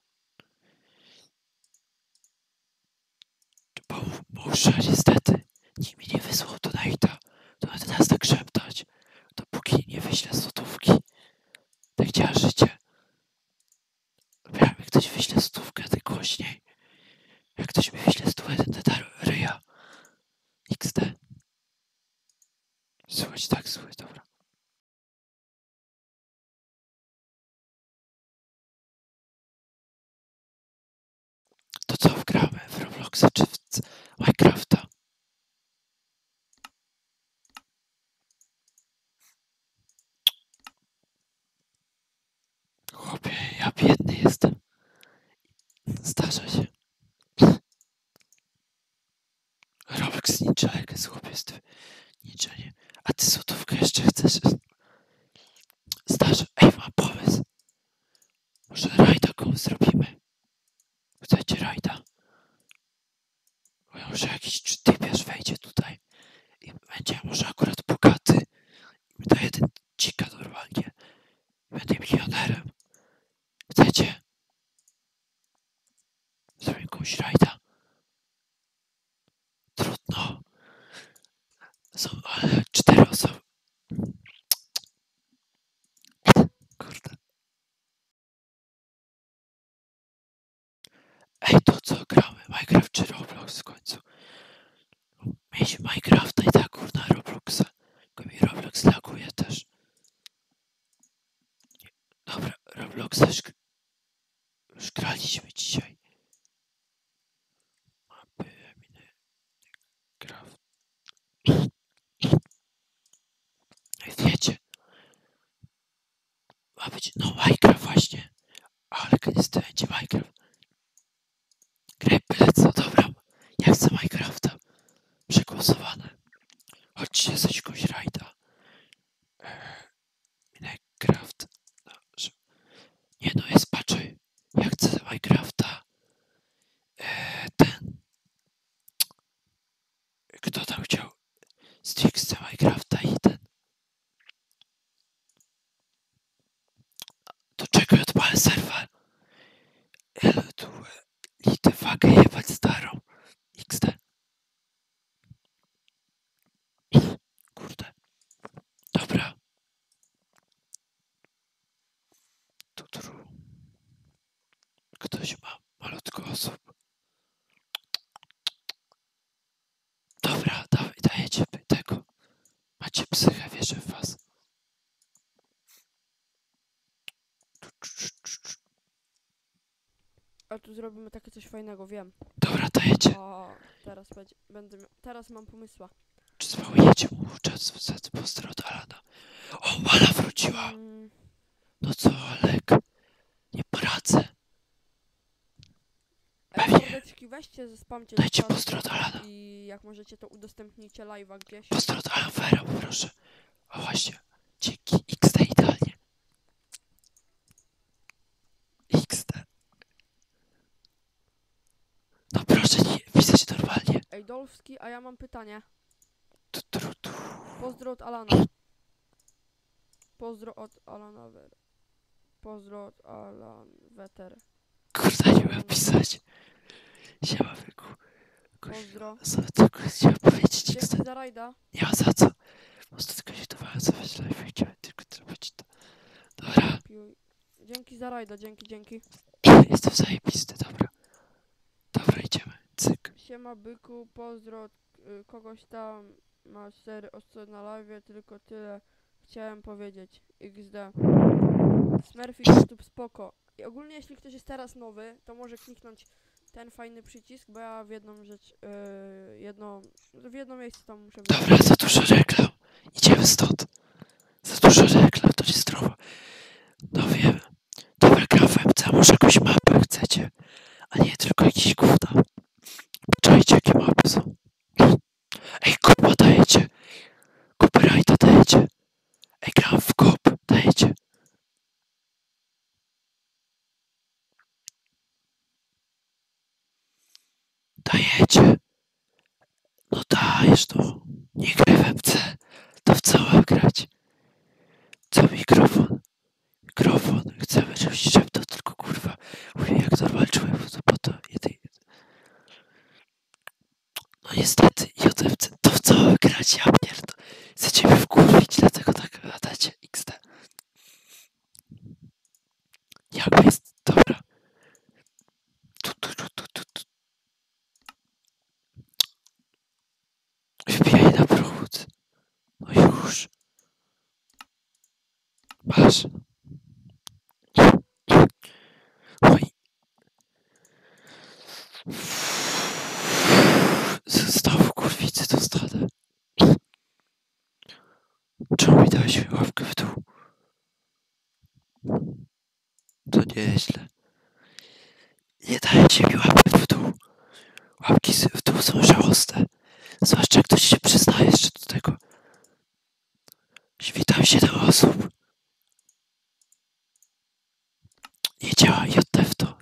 Muszę niestety. Nikt mi nie wysłał donate'a. To będę teraz tak szeptać. Dopóki nie wyślę złotówki. Tak działa życie. Dobra, jak ktoś wyśle stówkę, ty głośniej. Jak ktoś mi wyśle stówkę, to dar ryja. XD. Słuchaj, tak, słuchaj, dobra. To co wgramy? W Robloxa czy w Minecrafta? Chłopie, ja biedny jestem. Zdarza się. Roblox Ninja, jak jest chłopie, jest Ninja, nie? A ty złotówkę jeszcze chcesz? Zdarza. Ej, zrobimy? Chcecie rajda? Może jakiś typiarz wejdzie tutaj i będzie może akurat bogaty. I da jeden dzika normalnie. Będę milionerem. Chcecie? Zrobię jakąś rajda. Trudno. Są ale 4 osoby. Kurde. Ej, to co gramy? Minecraft czy Roblox w końcu? Mieliśmy Minecrafta i tak kurna Robloxa. Tylko mi Roblox laguje też. Dobra, Robloxa już graliśmy dzisiaj. Mapy, Minecraft. Wiecie. Ma być, no Minecraft właśnie. Ale niestety będzie Minecraft. Graj byle co, dobra. Ja chcę Minecrafta. Przegłosowane. Chodźcie coś jakąś rajda. Minecraft. Dobrze. Nie no, jest patrzaj. Ja chcę Minecrafta. Ten. Kto tam chciał? Strix chce Minecrafta i ten. To czekaj, odpalę serwer. Litę wagę jebać starą. XD. Kurde. Dobra. Tutru. Ktoś ma malutko osób. Dobra, dajecie tego. Macie psychę, wierzę w was. A tu zrobimy takie coś fajnego, wiem. Dobra, dajecie. O, teraz teraz mam pomysła. Czy zwałujecie mu czas pozdro od Alana? O, Ala wróciła. No co, Alek? Nie poradzę. Mordeczki, weźcie, spamcie. Dajcie pozdro od Alana. I jak możecie, to udostępnijcie live'a gdzieś. Pozdro od Alanfera, proszę. O właśnie. Dzięki. XD idealnie. XD. No proszę, nie pisać normalnie. Ej, Dolfski, a ja mam pytanie. Tu. Pozdro od Alana. Pozdro od Alana Pozdro od Alan Weter. Kurde, nie umiem pisać. Siema, wyku. Pozdro. Tylko chciałem powiedzieć XD. Dzięki za rajda. Nie ma za co. Po prostu tylko się dowiedzieć live i chciałem tylko zrobić to. Dobra. Dzięki za rajda, dzięki. Jestem zajebisty, dobra. Dobra, idziemy. Cyk. Siema byku, pozdro od kogoś tam. Ma 4 osób na live, tylko tyle chciałem powiedzieć. XD. Smurfy YouTube spoko. I ogólnie jeśli ktoś jest teraz nowy, to może kliknąć ten fajny przycisk, bo ja w jedną rzecz, w jedno miejsce tam muszę być. Dobra, za dużo reklam. Idziemy stąd. Za dużo reklam, to niezdrowo. No wiem. Dobra, gram w MC, może jakąś mapę chcecie? A nie tylko jakieś gówna. Czajcie, jakie mapy są. Ej, kopa dajecie. Copyrighta dajecie. Ej, gram w kop, dajecie. Dajecie. No dajesz to. Nie graj w MC. To w całym grać. Co mikrofon? Mikrofon. Chcemy, żebyś szeptał tylko kurwa. Mówię jak normalny człowiek, po to no niestety, JMC, to w całym grać, ja pierdolę. Chcecie mnie wkurwić, dlatego tak gadacie XD. Jakby jest, dobra. Tu. Wbijaj na pród. No już. Masz. Oj. Znowu kurwicy dostanę. Czemu mi dałeś łapkę w dół? To nieźle. Nie dajecie mi łapek w dół. Łapki w dół są żałosne. Zwłaszcza jak ktoś się przyznaje jeszcze do tego. Witam 7 osób. Nie działa JF to.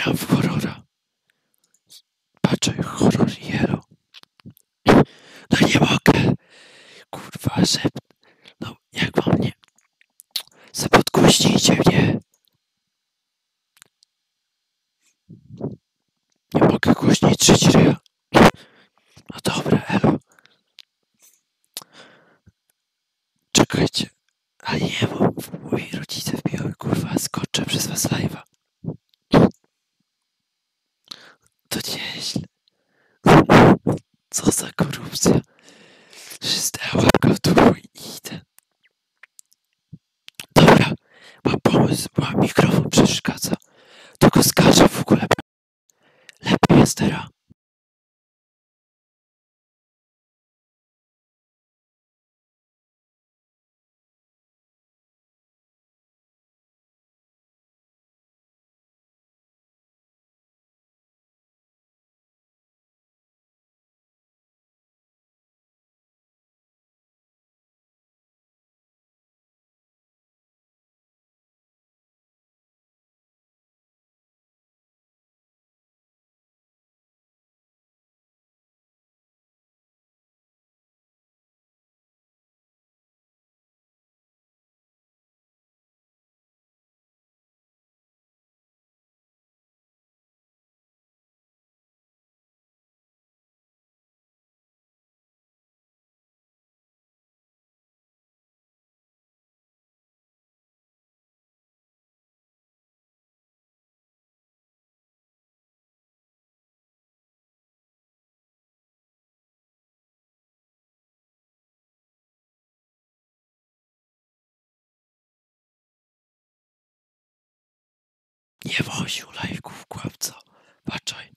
gram w horrora. Patrzę, horror jelo. No nie mogę. Kurwa, no jak mam nie... Podgłośnijcie mnie. Nie mogę głośniej trzeci ryja. No dobra, elo. Czekajcie. A nie, bo moi rodzice wbijały, kurwa, skoczę przez was live'a. To nieźle. Co za korupcja. Czysta łapka w dół i idę. Dobra, mam pomysł, bo mikrofon przeszkadza. Tylko skaczę w ogóle. Lepiej jest teraz. Nie woził lajków, kłamco. Patrzaj.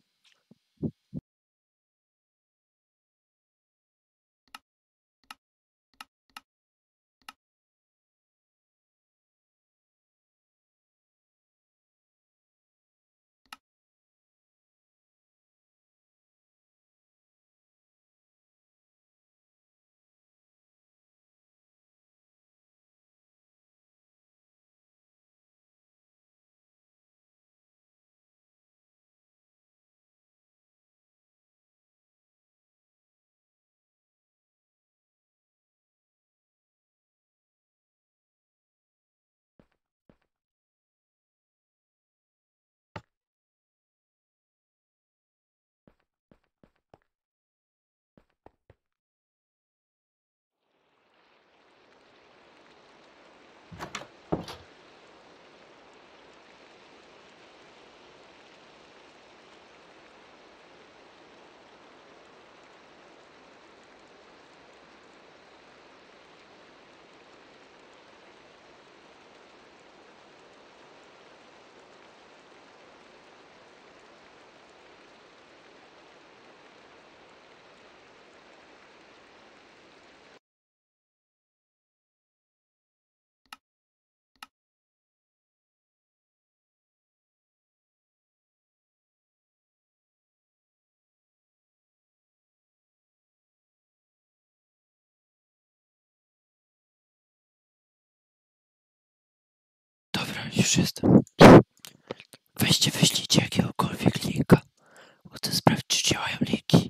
Dobra, już jestem. Weźcie, wyślijcie jakiegokolwiek linka. Chcę sprawdzić, czy działają linki.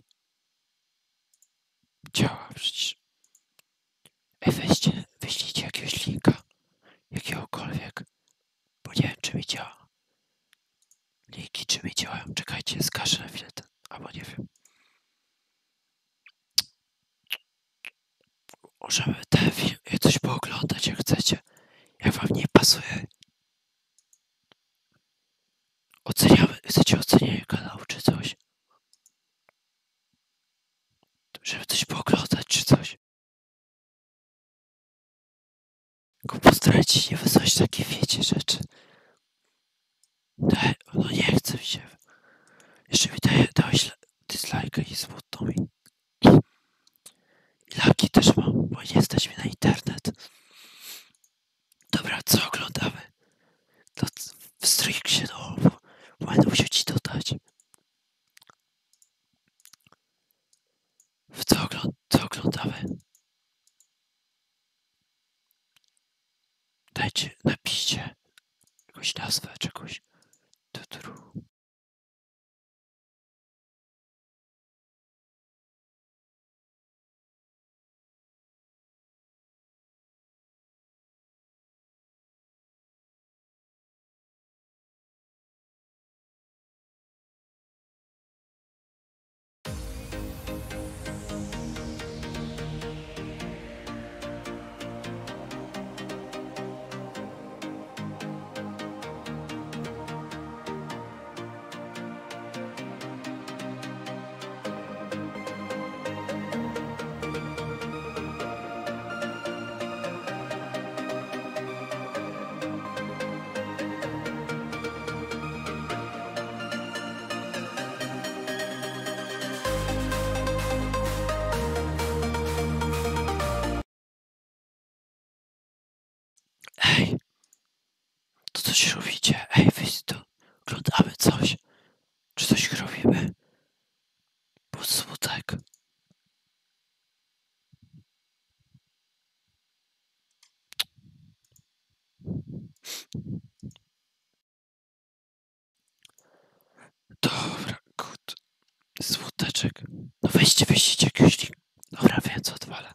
Działa przecież. Ej, weźcie, wyślijcie jakiegoś linka. Jakiegokolwiek. Bo nie wiem, czy mi działa. Linki, czy mi działają. Czekajcie, skażę na chwilę ten. Albo nie wiem. Możemy ten film coś pooglądać, jak chcecie. Jak wam nie pasuje. Oceniamy. Chcecie ocenienie kanału, czy coś? Żeby coś pooglądać, czy coś. Tylko postarajcie się nie wysłać takie, wiecie, rzeczy. No nie chcę mi się. Jeszcze mi dałeś dislike'a i smutno mi. I laki też mam, bo nie stać mi na internet. Dobra, co oglądamy? To wstryk się, no, bo będę musiał ci dodać. Co oglądamy? Dajcie, napiszcie jakąś nazwę czegoś. Ej, to coś robicie? Ej, wyjdź tu. Oglądamy coś. Czy coś robimy? Pod smutek. Dobra, gut. Smuteczek. No weźcie jakiegoś link. Dobra, wiem co odwalę.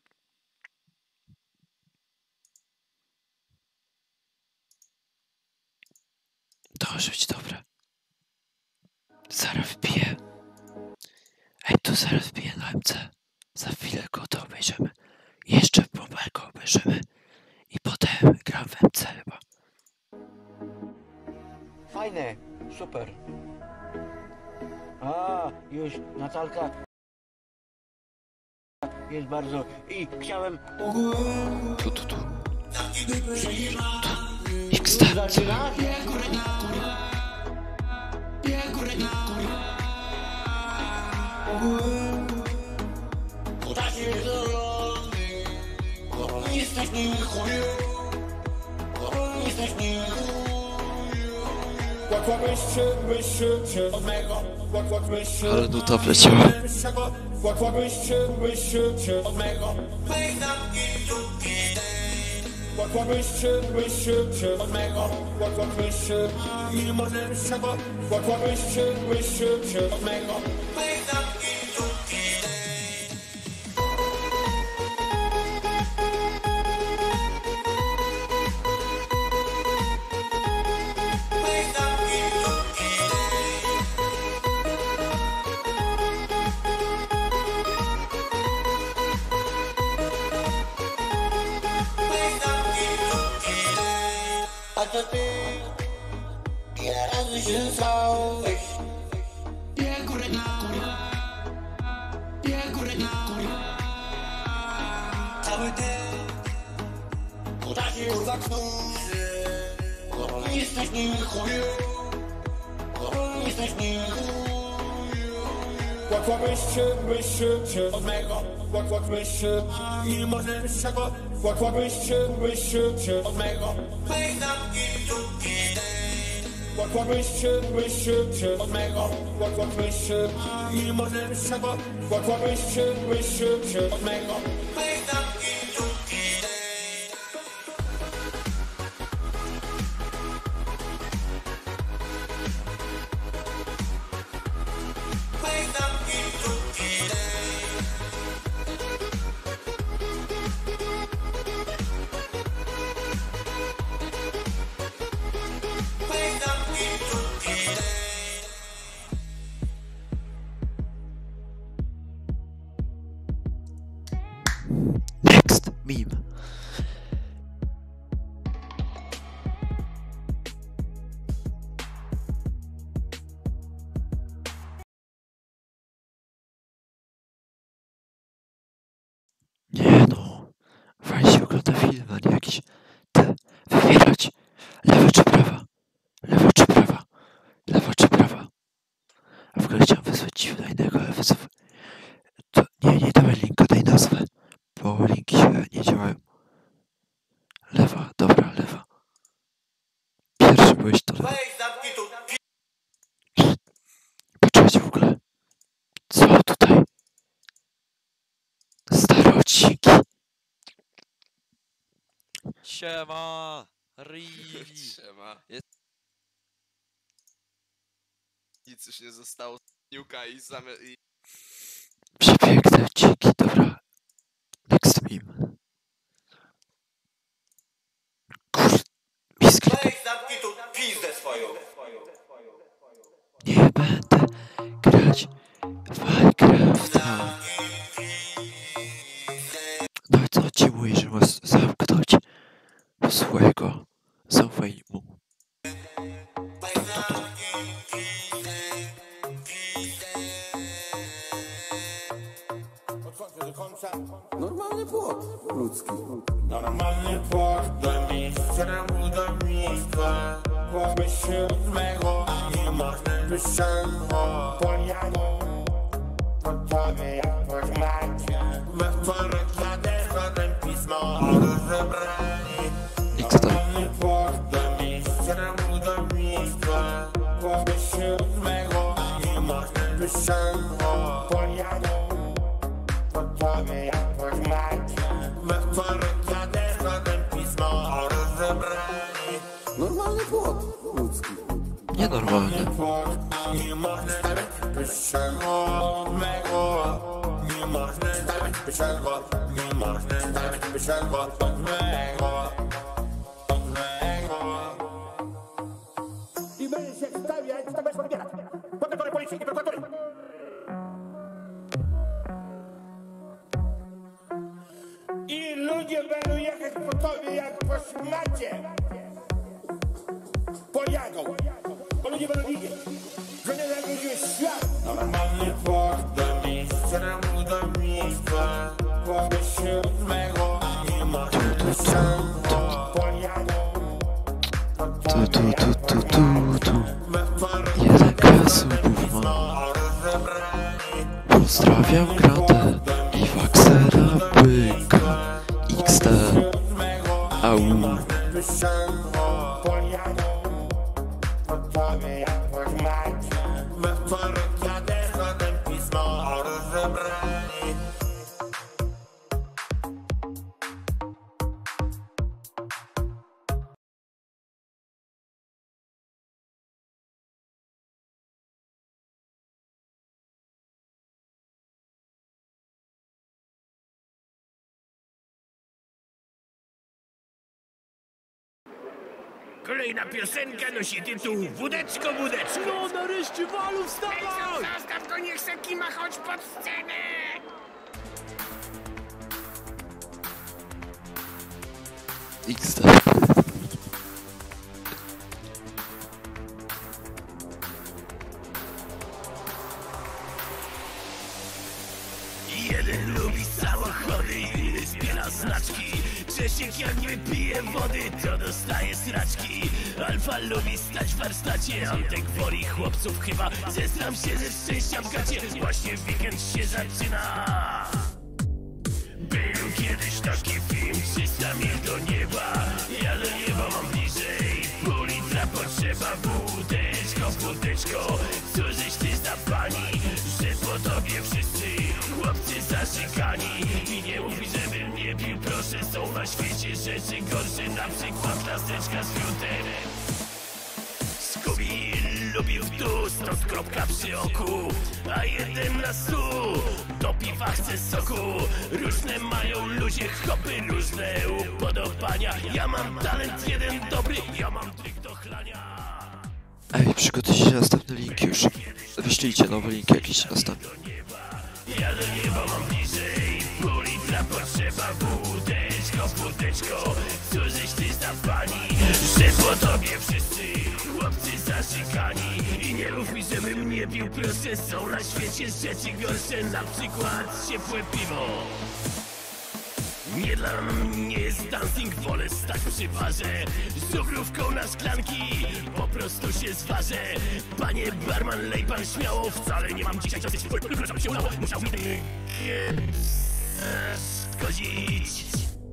To może być dobre. Zaraz wbiję. Ej, tu zaraz wbiję na MC. Za chwilę go to obejrzymy. Jeszcze bombę go obejrzymy. I potem gram w MC chyba. Fajne, super. A, już Natalka jest bardzo... I chciałem... Tu. XD. Ale nuta wleciała. A to ty, ile razy się stałeś? Cały ten, podaje kurwa knurzy. Jesteś nim chuju, jesteś nim chuju. Łatwobyście od mego, łatwobyście, nie możemy z czego. Łatwobyście od mego. Łatwobyście od mego, łatwobyście, nie możemy z czego. Łatwobyście od mego. Next meme. Nie no, fajnie się ogląda film, a nie jakiś te wybierać lewa czy prawa, lewa czy prawa, lewa czy prawa. A w ogóle chciałem wysłać ci fajnego, ale to nie dawaj linka, daj nazwę, bo linki się nie działają. Lewa, dobra, lewa. Pierwszy byłeś to lewa. Poczekajcie w ogóle. Co tutaj? Stare odcinki. Siema! Rivi! Siema. Nic już nie zostało. Niuka i Przepiękne odcinki, dobra. Next meme. Misklik. Zamknij tu pizdę swoją. Nie będę grać w Minecrafta. No i co ci mówi, że masz zamknąć swojego zaufamu? Normalny płot ludzki. Normalny płot do miejsca budownictwa. Chłopy się od mego, nie można wyściągnąć. Poliadą, pod tobie jak pod macie. We wtorek jadę, składam pismo o rozebranie. Nienormalne. I będziesz się stawiać, to będziesz podbierać. Prokurator policji, nie prokuratury. I ludzie będą jechać po tobie jak po szmacie. Poliagą. Bo ludzie będą widzieć, że nie zagroziłeś świat. Normalny port do miejsca, do miejsca. Powiedz się od mego, nie ma Jeden kasubów mam. Pozdrawiam Grandę i Waxera Byka. XD. Au. Kolejna piosenka nosi tytuł Wódeczko, wódeczko. No nareszcie, Walu, wstawaj! Zostaw go, niech se kima, chodź pod scenę! XD. Jeden lubi samochody, inny zbiera znaczki. Czesiek jak wypije wody, to dostaje sraczki. Alfa lubi stać w warsztacie, Antek woli chłopców chyba. Zesram się ze szczęścia w gacie, właśnie weekend się zaczyna. Był kiedyś taki film, 300 mil do nieba. Ja do nieba mam bliżej, pół litra potrzeba. Wódeczko, wódeczko, cóżeś ty za pani, że po tobie wszyscy chłopcy zaszykani. I nie mów mi, żebym nie pił, proszę, są na świecie rzeczy gorsze. Na przykład laseczka z fiuterem. Skubi lubi w dół, stąd kropka przy oku. A jeden na stół, do piwa chce soku. Różne mają ludzie hopy, różne upodobania. Ja mam talent jeden dobry, ja mam trik do chlania. Ej, przygotujcie następny link już. Wyślijcie nowy link jakiś następny. Ja do nieba mam bliżej, pół litra potrzeba. Wódeczko, wódeczko, cóżeś ty za pani, że po tobie wszyscy chłopcy zaszykani. I nie mów mi, żebym nie pił, proszę, są na świecie rzeczy gorsze. Na przykład ciepłe piwo. Nie dla mnie jest dancing, wolę stać przy barze z cukrówką na szklanki, po prostu się zważę. Panie barman, lej pan śmiało, wcale nie mam dzisiaj czasu. Przepraszam, się udało, musiał mi zgodzić.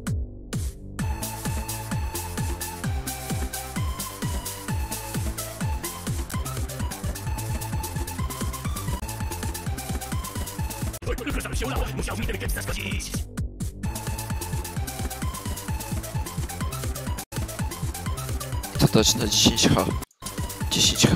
Przepraszam, się udało, musiał mi ten tekst zgodzić. To dać na 10H. 10H.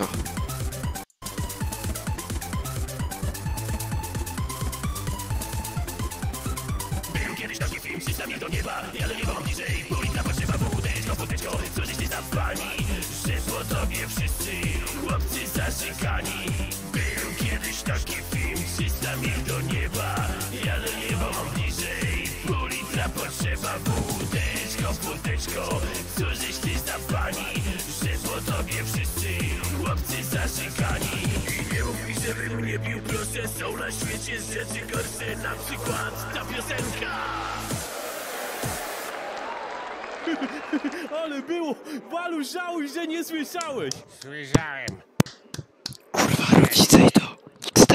Był kiedyś taki film, 300 mil do nieba. Ja do nieba mam bliżej, pół litra potrzeba. Wódeczko, wódeczko, cóżeś ty za pani, że po tobie wszyscy chłopcy zaszykani. Był kiedyś taki film, 300 mil do nieba. Ja do nieba mam bliżej, pół litra potrzeba. Wódeczko, wódeczko, cóżeś ty za pani, że po tobie wszyscy chłopcy zaszykani. I nie mów mi, żebym nie pił, proszę, są na świecie rzeczy gorsze. Na przykład ta piosenka. Ale było! Walu, żałuj, że nie słyszałeś! Słyszałem. Kurwa, rodzice i to. XD.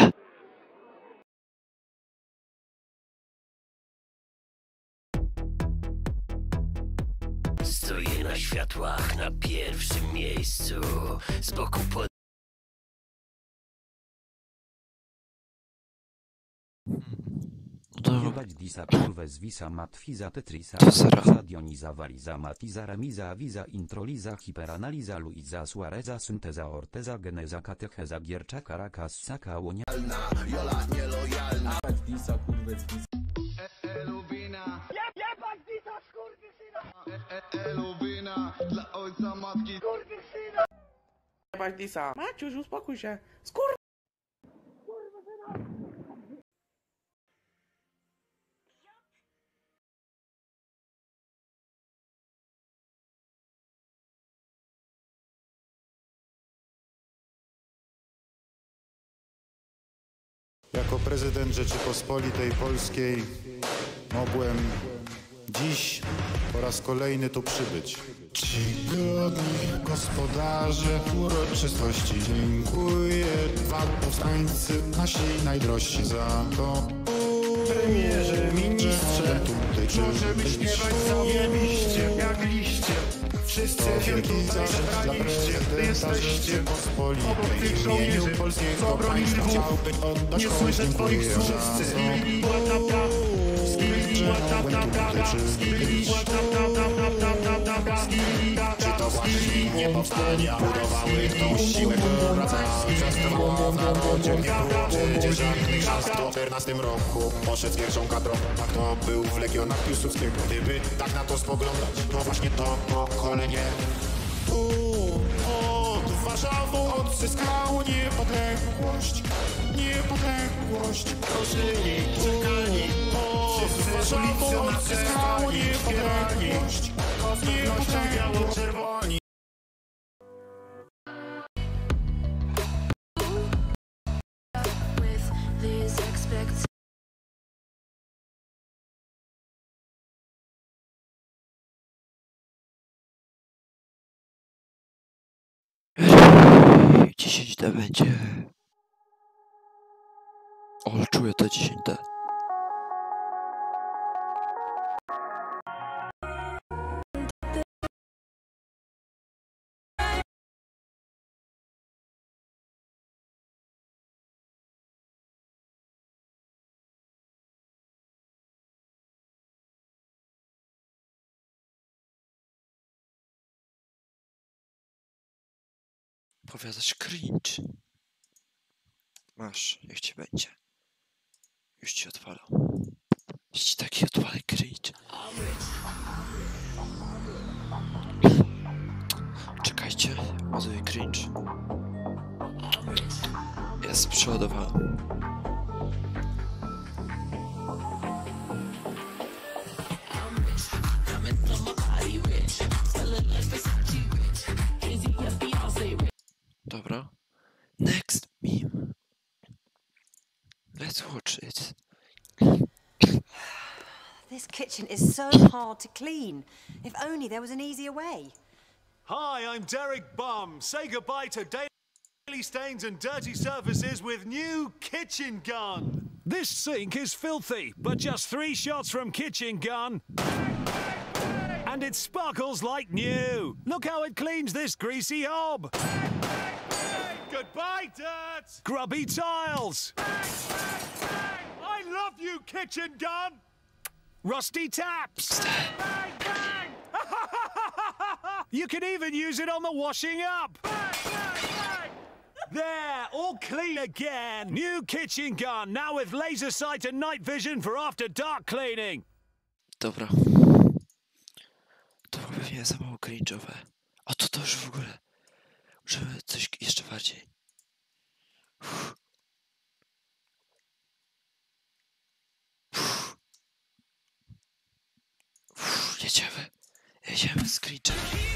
Stoję na światłach na pierwszym miejscu, z boku pod... No No. Jebać disa kurwę z wisa matwiza tetrisa. To zero. Dioniza waliza matiza remiza wiza introliza hiperanaliza luiza suareza synteza orteza geneza katecheza giercza karakas saka łonia. Jola nielojalna. Jebać disa kurwę z wisa. Eluwina. Jebać disa skurwysyna. Eluwina. Dla ojca matki skurwysyna. Jebać disa. Maciuś, uspokój się. Skur... Jako prezydent Rzeczypospolitej Polskiej mogłem dziś po raz kolejny tu przybyć. Czcigodni gospodarze uroczystości, dziękuję wam powstańcy nasi najdrożsi za to. Premierze, ministrze, możemy śpiewać zajebiście, jak liście. Wszyscy się tutaj zebraliście, jesteście obok tych żołnierzy, co bronili Lwów. Nie słyszę twoich słów, skibidi łatata, skibidi łatata, skibidi łatata, skibidi łatata. Czy to właśnie nie powstania budowały tą siłę, która cały czas trwała w narodzie? Nie było przecież żadnych szans. W 14 roku poszedł z pierwszą kadrą, a kto był w Legionach Piłsudskiego? Gdyby tak na to spoglądać, to właśnie to pokolenie tu pod Warszawą odzyskało niepodległość. Niepodległość. Proszyli, czekali, pod Warszawą odzyskało niepodległość. Niepodległość. Czerwoni. Dziesięć D będzie. O, czuję to 10D. Powiadasz cringe. Masz, niech ci będzie. Już ci odpalę. Jeśli taki odpalę cringe. Czekajcie, ładuję cringe. Jest przeładowany. Dobra. Next meme. Let's watch it. This kitchen is so hard to clean. If only there was an easier way. Hi, I'm Derek Bum. Say goodbye to daily stains and dirty surfaces with new Kitchen Gun. This sink is filthy, but just 3 shots from Kitchen Gun. And it sparkles like new. Look how it cleans this greasy hob. Goodbye, dirt! Grubby tiles. I love you, Kitchen Gun! Rusty taps. You can even use it on the washing up. There, all clean again. New Kitchen Gun, now with laser sight and night vision for after dark cleaning. Dobra. To pewnie za mało cringe'owe. O, to już w ogóle. Żeby coś jeszcze bardziej. Jedziemy. Jedziemy z cringe'em.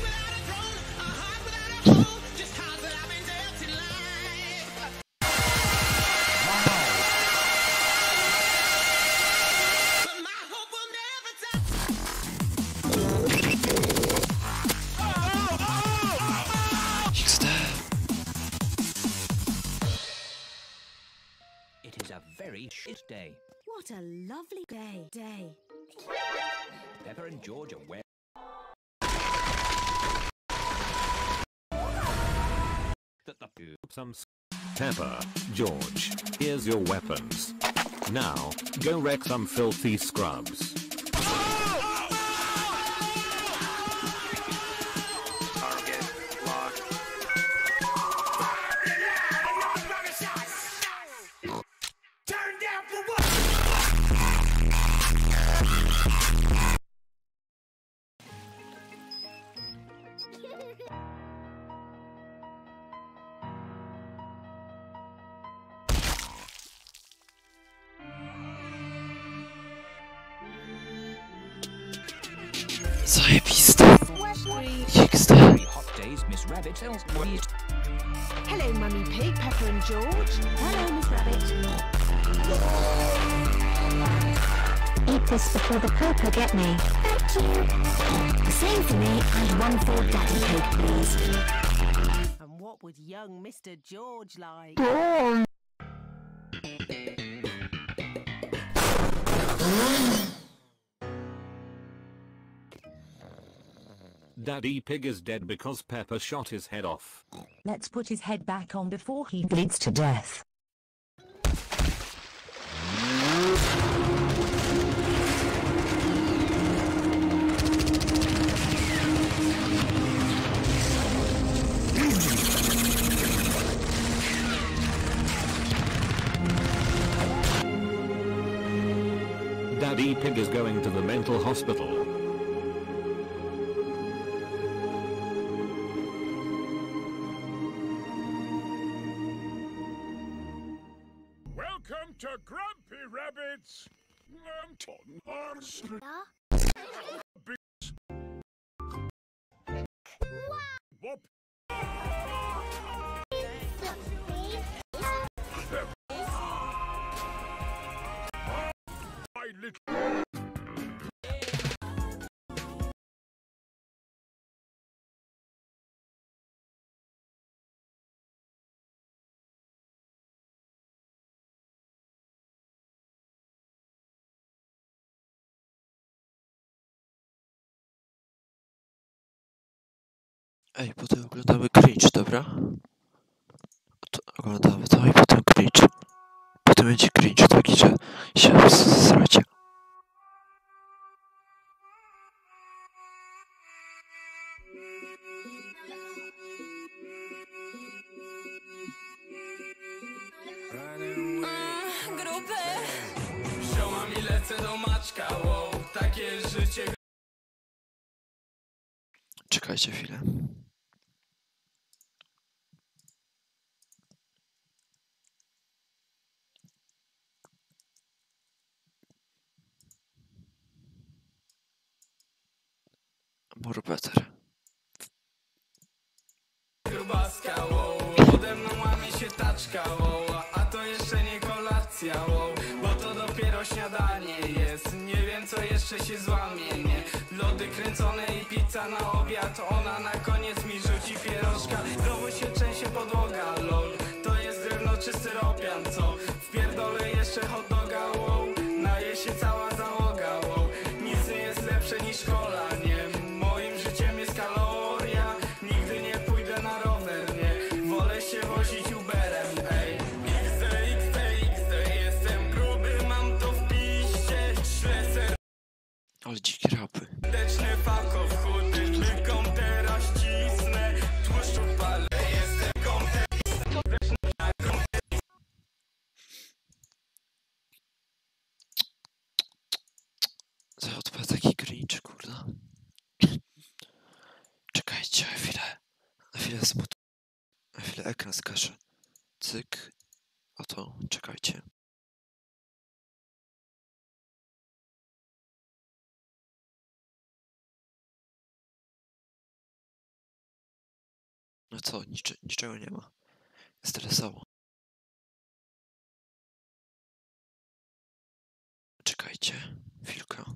It is a very shit day. What a lovely day. Pepper and George are well. Some Pepper, George, here's your weapons. Now, go wreck some filthy scrubs. Zajebiste. XD. Hello, Mummy Pig, Pepper and George. Hello, Miss Rabbit. Eat this before the purple get me. Thank you. The same for me, and one for Daddy Pig, please. And what would young Mr. George like? Daddy Pig is dead because Pepper shot his head off. Let's put his head back on before he bleeds to death. Daddy Pig is going to the mental hospital. Welcome to Grumpy Rabbit's Ton Arms. Whoop. My little. Ej, potem oglądamy cringe, dobra? Oglądamy to i potem cringe. Potem będzie cringe taki, że się zsracie. Grupy! Ziomami lecę do maczka, wow, takie życie. Czekajcie chwilę. More better. Grubaska, wow, pode mną łamie się taczka, wow, a to jeszcze nie kolacja, wow, bo to dopiero śniadanie jest. Nie wiem co jeszcze się złamie, nie. Lody kręcone i pizza na obiad, ona na koniec mi rzuci pierożka. Znowu się trzęsie podłoga, lol, to jest drewno czy styropian, co? Wpierdolę jeszcze hot doga, wow, naje się cała załoga, wow, nic nie jest lepsze niż kola, nie. Moim życiem jest kaloria, nigdy nie pójdę na rower, nie. Wolę się wozić Uberem, ej. XD, jestem gruby, mam to w piście, śledzę. Ale dzikie rapy. Teczny fakow, chudy, bykom teraz cisnę, tłuszczu palę, jestem Odpad taki cringe, kurwa. Czekajcie na chwilę smutku. Na chwilę ekran skaże. Cyk. Oto, czekajcie. No co, niczego nie ma. Stresowo. Czekajcie, chwilkę.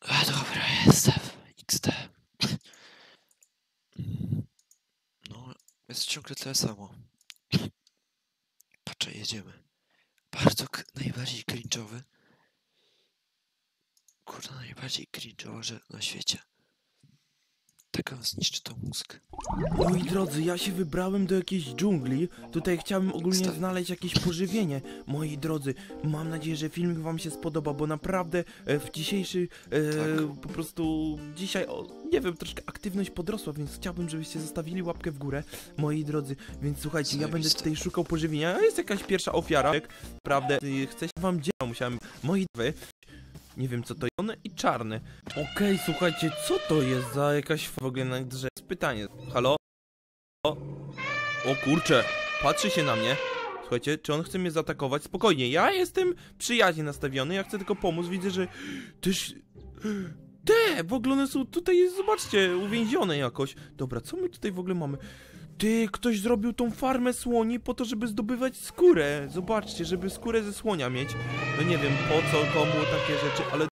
A dobra, jestem. XD. No, jest ciągle tyle samo. Patrzę, jedziemy. Bardzo najbardziej cringe'owy. Kurde, najbardziej cringe'owa rzecz na świecie. Tak on zniszczy to mózg. Moi drodzy, ja się wybrałem do jakiejś dżungli. Tutaj chciałem ogólnie znaleźć jakieś pożywienie. Moi drodzy, mam nadzieję, że filmik wam się spodoba, bo naprawdę w dzisiejszy, po prostu dzisiaj, nie wiem, troszkę aktywność podrosła, więc chciałbym, żebyście zostawili łapkę w górę, moi drodzy. Więc słuchajcie, ja będę tutaj szukał pożywienia. Jest jakaś pierwsza ofiara, naprawdę, chcę się wam dzielić, musiałem, moi drodzy. Nie wiem co to jest, one i czarne. Okej, słuchajcie, co to jest za jakaś w ogóle na drzewie? Pytanie, halo? O kurczę, patrzy się na mnie. Słuchajcie, czy on chce mnie zaatakować? Spokojnie, ja jestem przyjaźnie nastawiony, ja chcę tylko pomóc, widzę, że też... w ogóle one są tutaj, zobaczcie, uwięzione jakoś. Dobra, co my tutaj w ogóle mamy? Ty, ktoś zrobił tą farmę słoni po to, żeby zdobywać skórę. Zobaczcie, żeby skórę ze słonia mieć. No nie wiem po co, komu takie rzeczy, ale...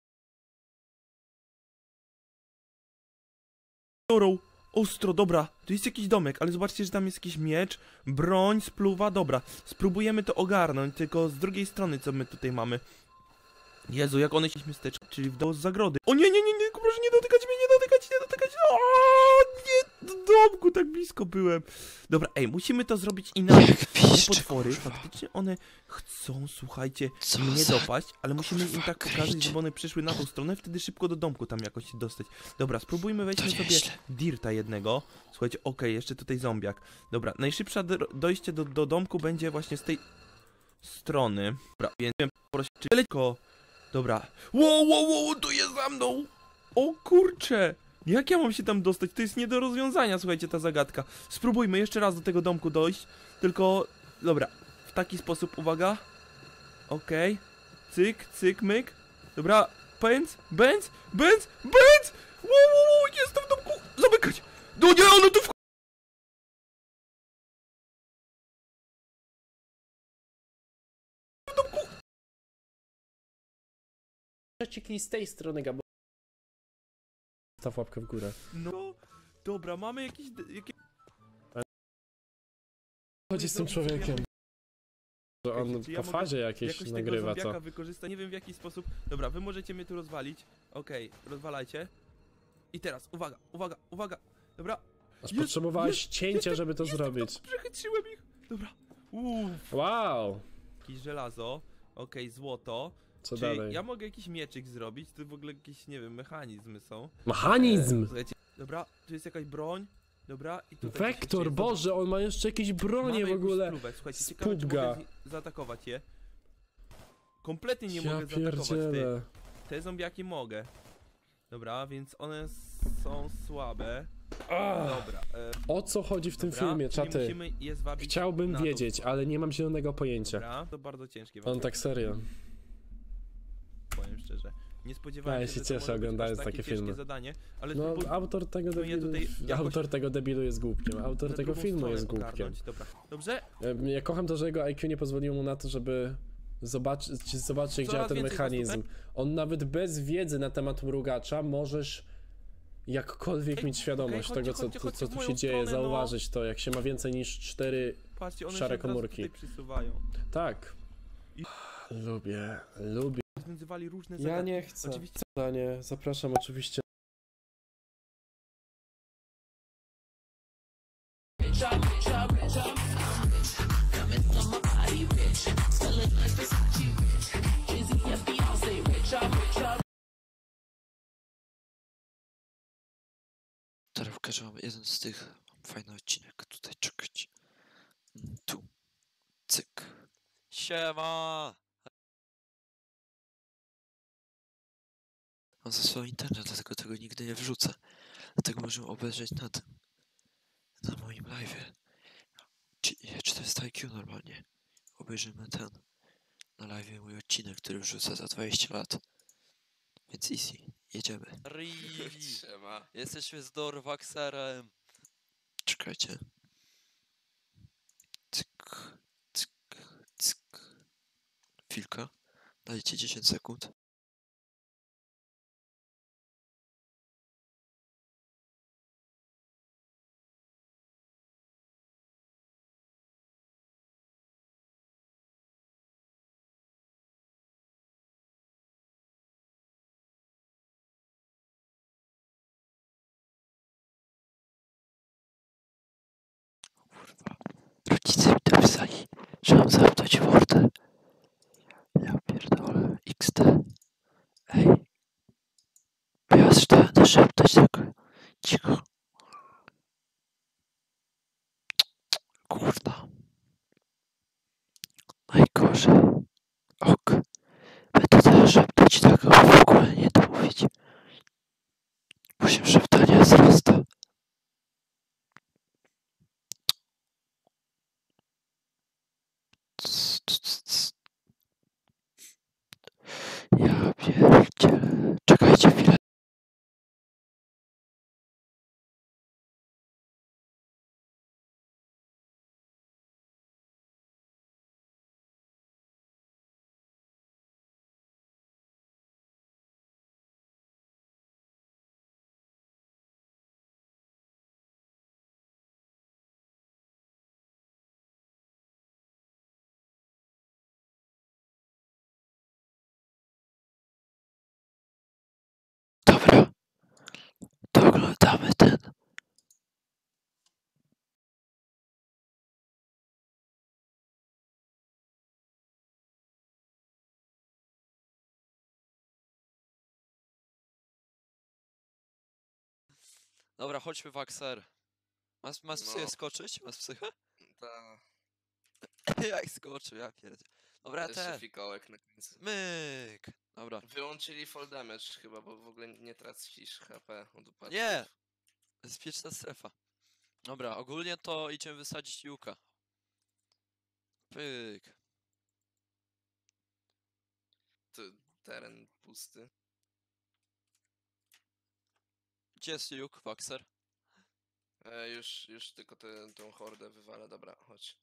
Ostro, dobra, tu jest jakiś domek, ale zobaczcie, że tam jest jakiś miecz, broń, spluwa, dobra. Spróbujemy to ogarnąć, tylko z drugiej strony, co my tutaj mamy. Jezu, jak one się miasteczko, czyli w dół z zagrody. O nie, proszę nie dotykać mnie, nie dotykać. O, nie, do domku tak blisko byłem. Dobra, musimy to zrobić inaczej. Te potwory, faktycznie one chcą, słuchajcie, mnie dopaść, ale musimy im tak pokazać, żeby one przyszły na tą stronę, wtedy szybko do domku tam jakoś się dostać. Dobra, spróbujmy, weźmy sobie dirta jednego. Słuchajcie, okej, jeszcze tutaj zombiak. Dobra, najszybsze dojście do domku będzie właśnie z tej strony. Dobra, więc prosić, czy lekko. Dobra. Wow, tu jest za mną! O kurcze! Jak ja mam się tam dostać? To jest nie do rozwiązania, słuchajcie, ta zagadka. Spróbujmy jeszcze raz do tego domku dojść. Tylko, dobra, w taki sposób, uwaga. Okej. Cyk, myk. Dobra, Benz! Wow, jestem w domku! Zamykać! No nie, ono tu w... Kliknij z tej strony, Gabo. Staw łapkę w górę. No, dobra, mamy jakieś... Chodzi z tym człowiekiem. Że on po fazie jakiejś nagrywa, co? Wykorzysta, nie wiem w jaki sposób. Dobra, wy możecie mnie tu rozwalić. Okej, rozwalajcie. I teraz, uwaga. Dobra. Aż potrzebowałeś cięcia, żeby to zrobić. Przechytrzyłem ich. Dobra. Wow. Jakieś żelazo. Okej, złoto. Co dalej? Ja mogę jakiś mieczyk zrobić, to w ogóle jakieś, nie wiem, mechanizmy są. Mechanizm! Słuchajcie, dobra, tu jest jakaś broń. Dobra, i tutaj... Wektor, Boże, on ma jeszcze jakieś bronie w ogóle. Słuchajcie, ciekawe, czy mogę zaatakować je. Kompletnie nie mogę zaatakować, ty. Te zombiaki mogę. Dobra, więc one są słabe. Dobra. O co chodzi w tym filmie, czaty? Chciałbym wiedzieć, ale nie mam zielonego pojęcia. Dobra, to bardzo ciężkie. On tak serio. Powiem szczerze. Nie spodziewałem się, że się cieszę oglądając takie filmy. Zadanie, ale no, autor tego debilu jest głupkiem. Autor tego filmu jest głupkiem. Dobrze? Ja kocham to, że jego IQ nie pozwoliło mu na to, żeby zobaczyć jak działa ten mechanizm. On nawet bez wiedzy na temat mrugacza możesz jakkolwiek mieć świadomość tego, co tu się dzieje, zauważyć to, jak się ma więcej niż 4 szare komórki. Tak. Lubię. Ja nie chcę. Zadanie, zapraszam oczywiście. Teraz pokażę wam jeden z tych. Mam fajny odcinek. Tutaj czekać. Tu. Cyk. Siema! Mam zastosował internet, dlatego tego nigdy nie wrzucę. Dlatego możemy obejrzeć na moim live'ie. Czy to jest IQ normalnie? Obejrzymy na live'ie mój odcinek, który wrzucę za 20 lat. Więc easy, jedziemy. Jesteśmy z Dorwaxerem. Czekajcie. Cyk. Chwilka. Dajcie 10 sekund. Kurwa. Rodzice mi napisali, że mam zamknąć mordę. Ja pierdolę. XD. Ej. Bo ja zacząłem szeptać tylko. Cicho. Kurwa. Najgorzej. Ok. Będę teraz szeptać tak, aby w ogóle nie domówić. Poziom szeptania wzrasta. Ja pierdzielę. Czekajcie chwilę. Dobra. To oglądamy ten. Dobra, chodźmy w Akser. Masz psychę skoczyć? Masz psychę? Ta. Jak skoczył, ja pierdzie. Dobra, Jeszcze fikołek na końcu. Myk. Dobra. Wyłączyli fall damage chyba, bo w ogóle nie tracisz HP od upadków. Nie! Bezpieczna strefa. Dobra, ogólnie to idziemy wysadzić Juka. Pyk. To teren pusty. Gdzie jest Juk, Waxer? Już tylko tą hordę wywalę, dobra, chodź.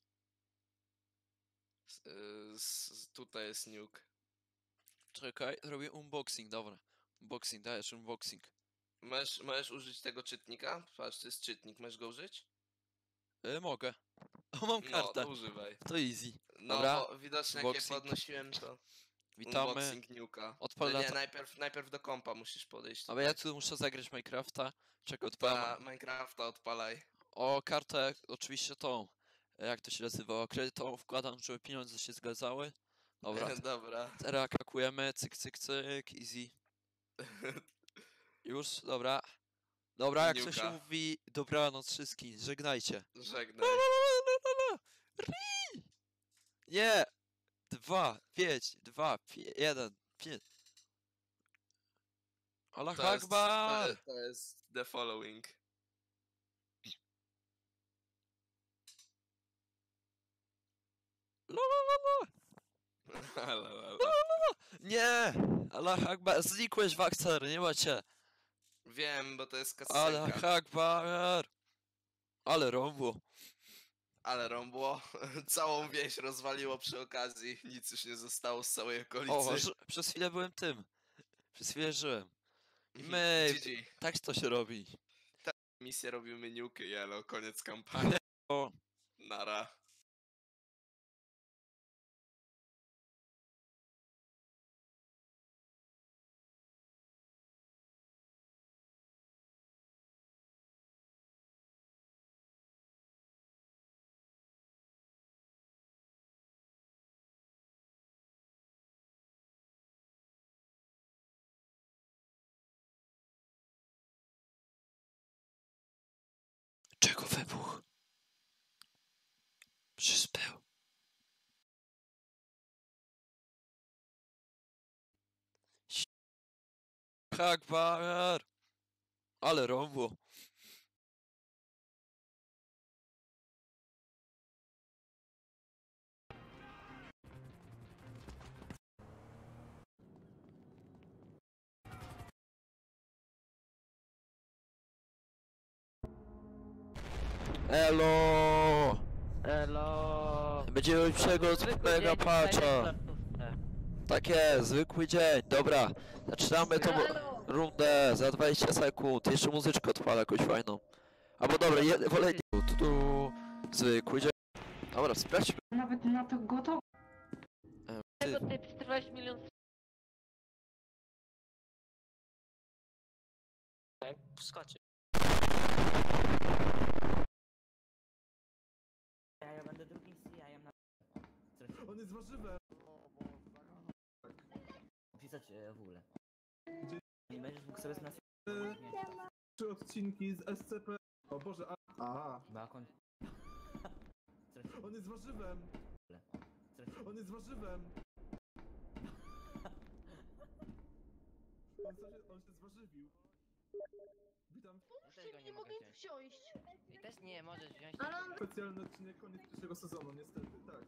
Tutaj jest nuke. Czekaj, robię unboxing, dobra. Unboxing, dajesz unboxing. Możesz użyć tego czytnika? Patrz, to jest czytnik, możesz go użyć? Mogę. O, mam kartę. No, to używaj. To easy. No, Dobra. bo widocznie jak je podnosiłem, to... Witamy. Unboxing nuka. Odpalę Nie, najpierw do kompa musisz podejść. Ale ja tu muszę zagrać Minecrafta. Czekaj, odpalam. Minecrafta odpalaj. O, kartę, oczywiście tą. Jak to się nazywa? Kredytową wkładam, żeby pieniądze się zgadzały. Dobra. Dobra. Teraz kakujemy, cyk, cyk, cyk, easy. Już, dobra. Dobra, jak to się mówi, dobranoc wszystkim, żegnajcie. Żegnaj. Nie! 2, 5, 2, 1, 5. Allah Akbar! To jest the following. Nie! Allah Akbar, znikłeś Waxer, nie macie. Wiem, bo to jest kasenka. Allah Akbar! Ale rąbło. Ale rąbło. Całą wieś rozwaliło przy okazji. Nic już nie zostało z całej okolicy. O, przez chwilę byłem tym. Przez chwilę żyłem. I my... Tak to się robi. Tak, misję robimy nuke, jelo. Koniec kampanii. O. Nara. Czego wybuch? Przyspał. Akbar! Ale rąbło. Elo! Elo! Będziemy lepszego mega patcha. Tak jest, zwykły dzień. Dobra, zaczynamy tą rundę za 20 sekund. Jeszcze muzyczkę odpalę jakąś fajną. Albo dobra, wolę nie. Zwykły dzień. Dobra, sprawdźmy. Nawet na to gotowy. Tego ty 14 milionów. Skoczy. jest warzywem. Pisać w ogóle. Nie będziesz mógł sobie znać. 3 odcinki z SCP. O Boże, aha. Bakon. On jest warzywem. On jest warzywem. On się zwarzywił. Witam. Nie mogę wsiąść. Też nie, możesz wziąć. Specjalny odcinek, koniec pierwszego sezonu, niestety, tak.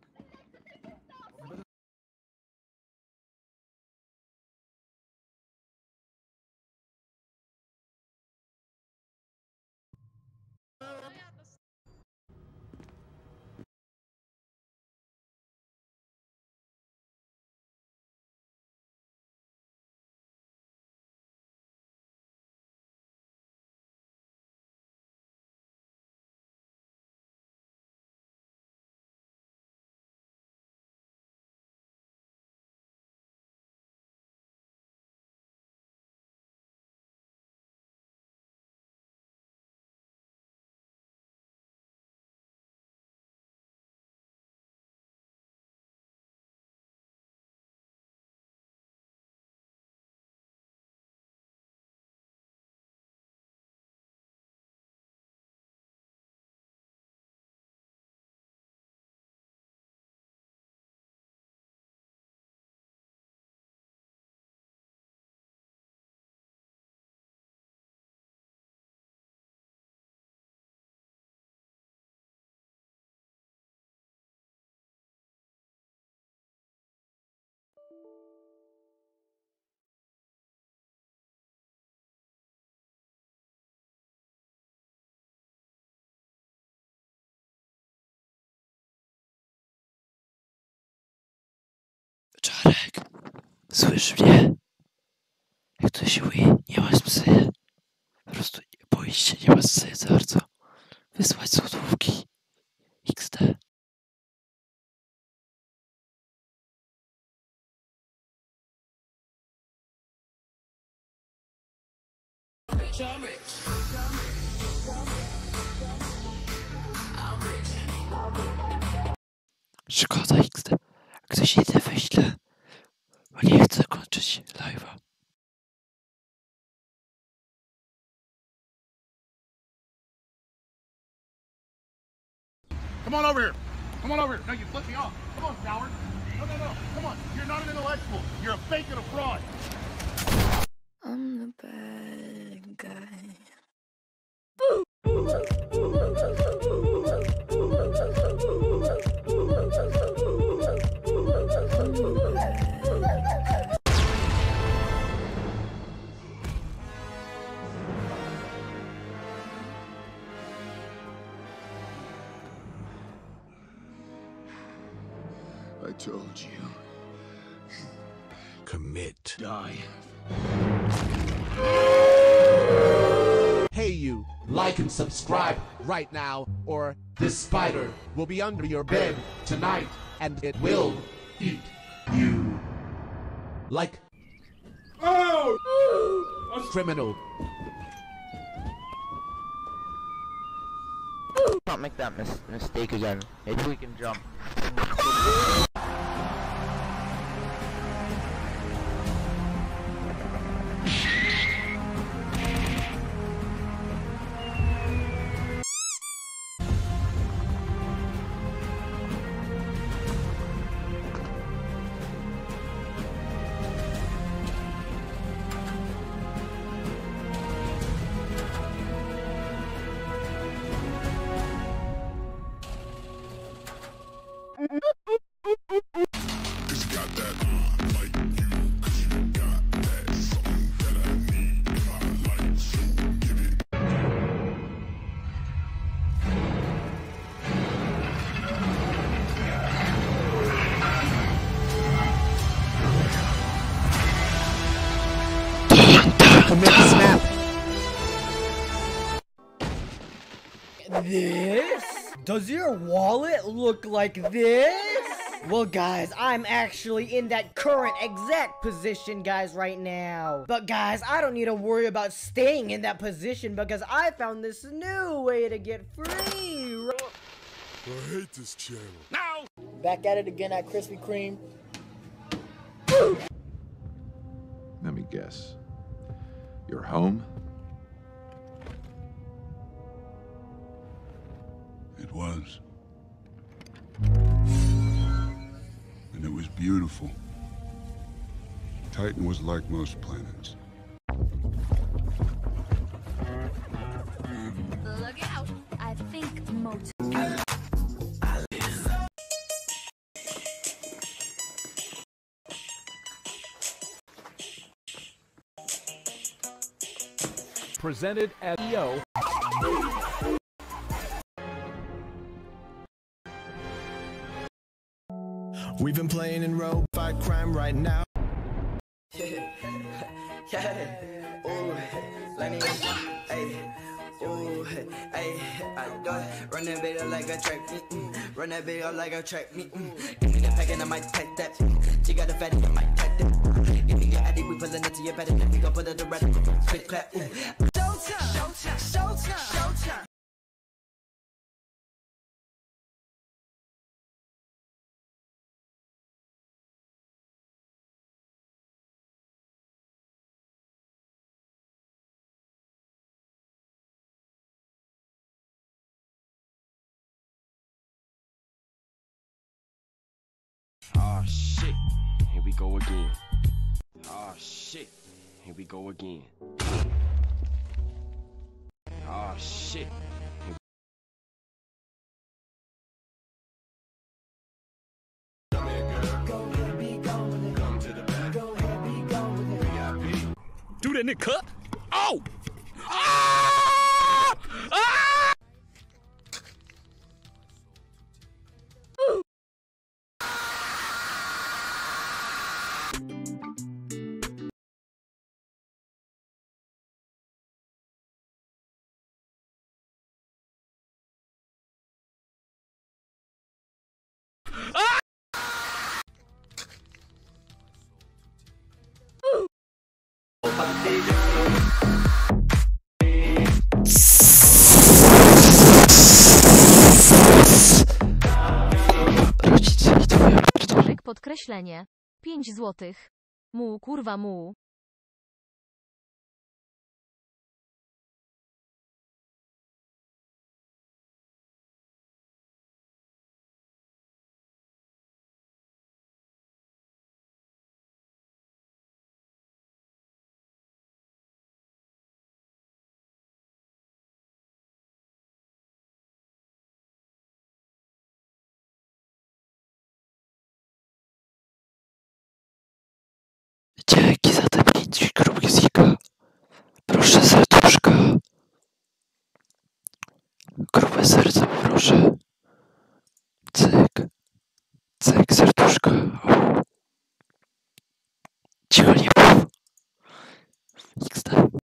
Czarek, słyszysz mnie? Jak to się mówi, nie masz psy. Po prostu boisz się, nie masz psy za bardzo. Wysłać złotówki. XD. Szkoda XD. Ktoś inny wyśle, bo nie chcę kończyć live'a. Come on over here. Come on over here. No, you flip me off. Come on, coward. No. Come on. You're not an intellectual. You're a fake and a fraud. I'm the bad guy. I told you. Commit. Die. Hey you, like and subscribe right now, or this spider will be under your bed tonight, and it will eat you. Like a criminal. Not make that mistake again. Maybe we can jump. Commit the snap. This? Does your wallet look like this? Well guys, I'm actually in that current exact position guys right now. But guys, I don't need to worry about staying in that position because I found this new way to get free. I hate this channel. Now! Back at it again at Krispy Kreme. Let me guess. You're home? It was. And it was beautiful. Titan was like most planets. Look out! I think most. Presented at EO. We've been playing in row, fight crime right now. Yeah, ooh, Lenny, hey, ooh, hey, I do it. Run that bitch up like a track, run that bitch up like a track, Give me the pack and I might take that. She got a fatty, I might take that. Give me your addy, we pulling it to your bed and then we gon' put it to red. Quick clap, showtime, showtime, showtime, showtime. Oh shit, here we go again. Oh shit, here we go again. Oh shit. Do that nigga cut. Oh! Ah! Ah! Podkreślenie. 5 złotych. Mu kurwa mu. Dzięki za te 5 grubsika. Proszę serduszka. Grube serce poproszę. Cyk. Cyk serduszka. O. Cicho nie mów. XD.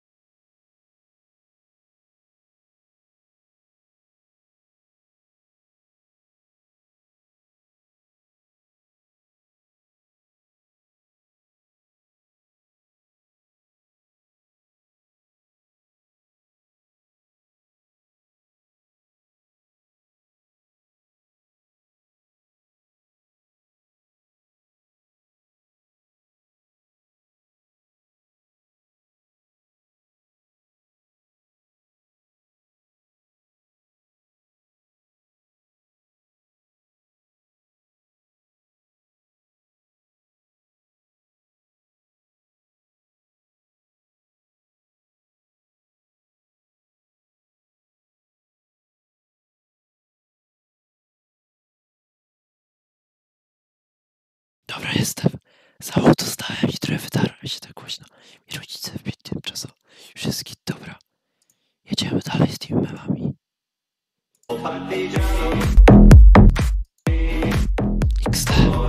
Dobra, jestem. Samochód dostałem i trochę wydarłem się tak głośno. I rodzice wbić tymczasowo. Już jest git, dobra. Jedziemy dalej z tymi memami. XD.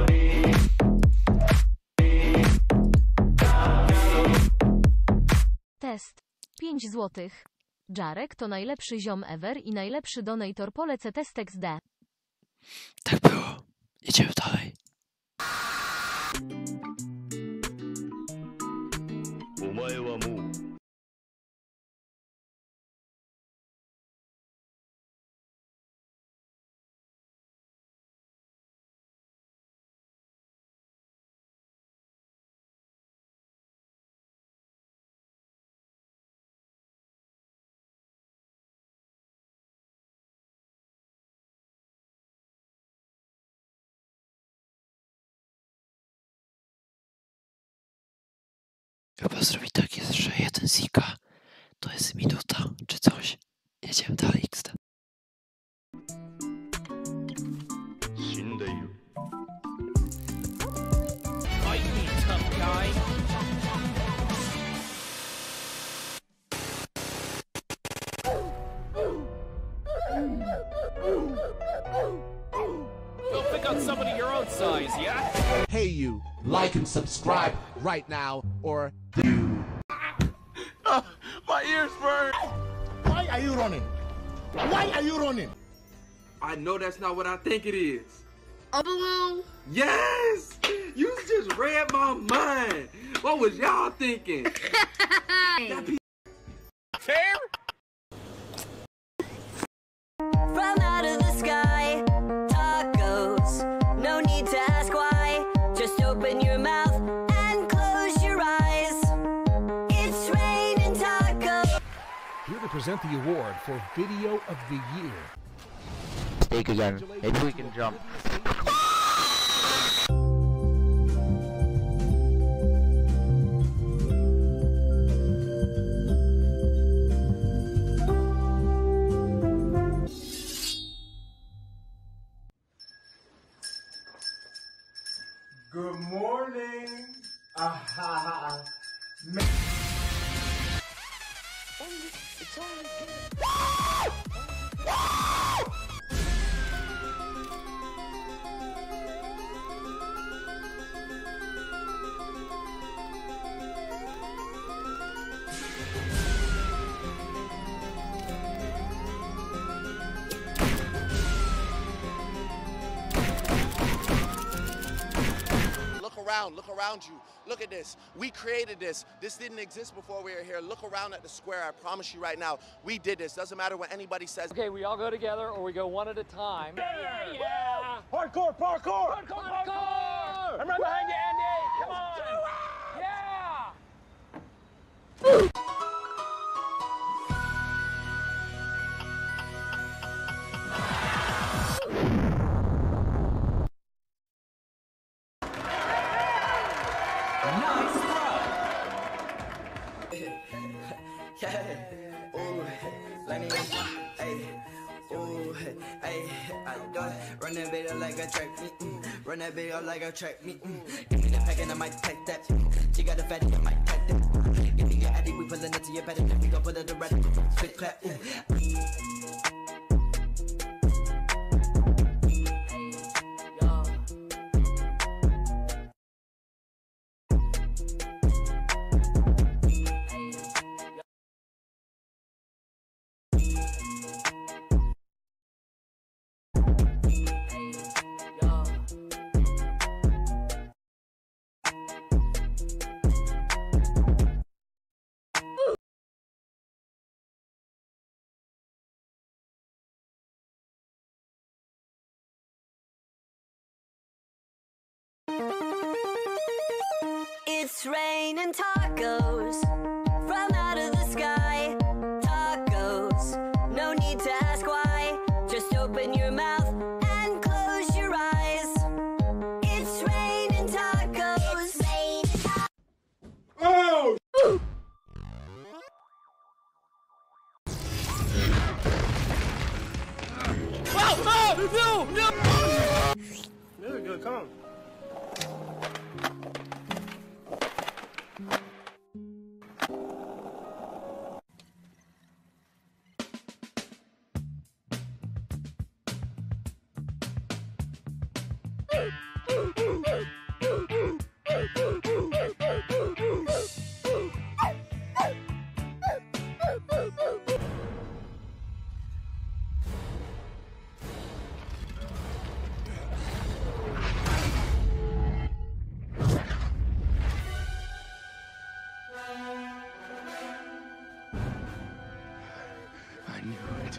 Test. 5 złotych. Jarek to najlepszy ziom ever i najlepszy donator, polecę test XD. Tak było. Jedziemy dalej. お前はもう Chyba zrobi tak jest, że jeden zika to jest minuta, czy coś. Jedziemy dalej, XD. Fight me, tough guy. Go pick on somebody your own size, yeah? Hey you, like and subscribe right now, or you. My ears burn. Why are you running? Why are you running? I know that's not what I think it is. A balloon? Yes! You just read my mind. What was y'all thinking? Fair? From out of the sky, tacos. No need to ask why. Just open your mouth and close your eyes. It's raining tacos. Here to present the award for Video of the Year. Steak again. Maybe we can jump. Good morning. It's only Look around you. Look at this. We created this. This didn't exist before we were here. Look around at the square. I promise you right now, we did this. Doesn't matter what anybody says. Okay, we all go together or we go one at a time. Yeah! Parkour, parkour! Parkour! I'm right behind you, Andy! Come on! Yeah! Run that bit up like a track, run that bit up like a track, Give me the pack and I might pack that. She got a fatty, I might pack that. Give me your addy, we pulling it to your bed and then we gon' put it to red. Quick clap, It's raining tacos from out of the sky. Tacos, no need to ask why. Just open your mouth and close your eyes. It's raining tacos. Oh! Oh, no! No! There we go, come on. I knew it.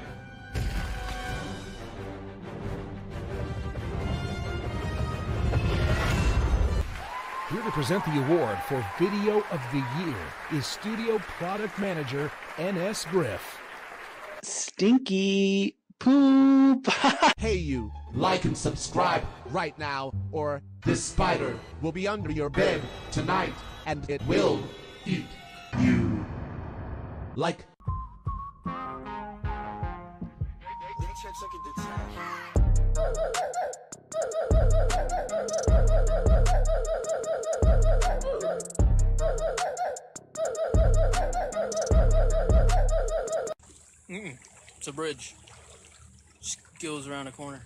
Here to present the award for Video of the Year is Studio Product Manager NS Griff. Stinky poop. Hey you, like and subscribe right now, or this spider will be under your bed tonight, and it will eat you. Like. It's a bridge. Just goes around the corner.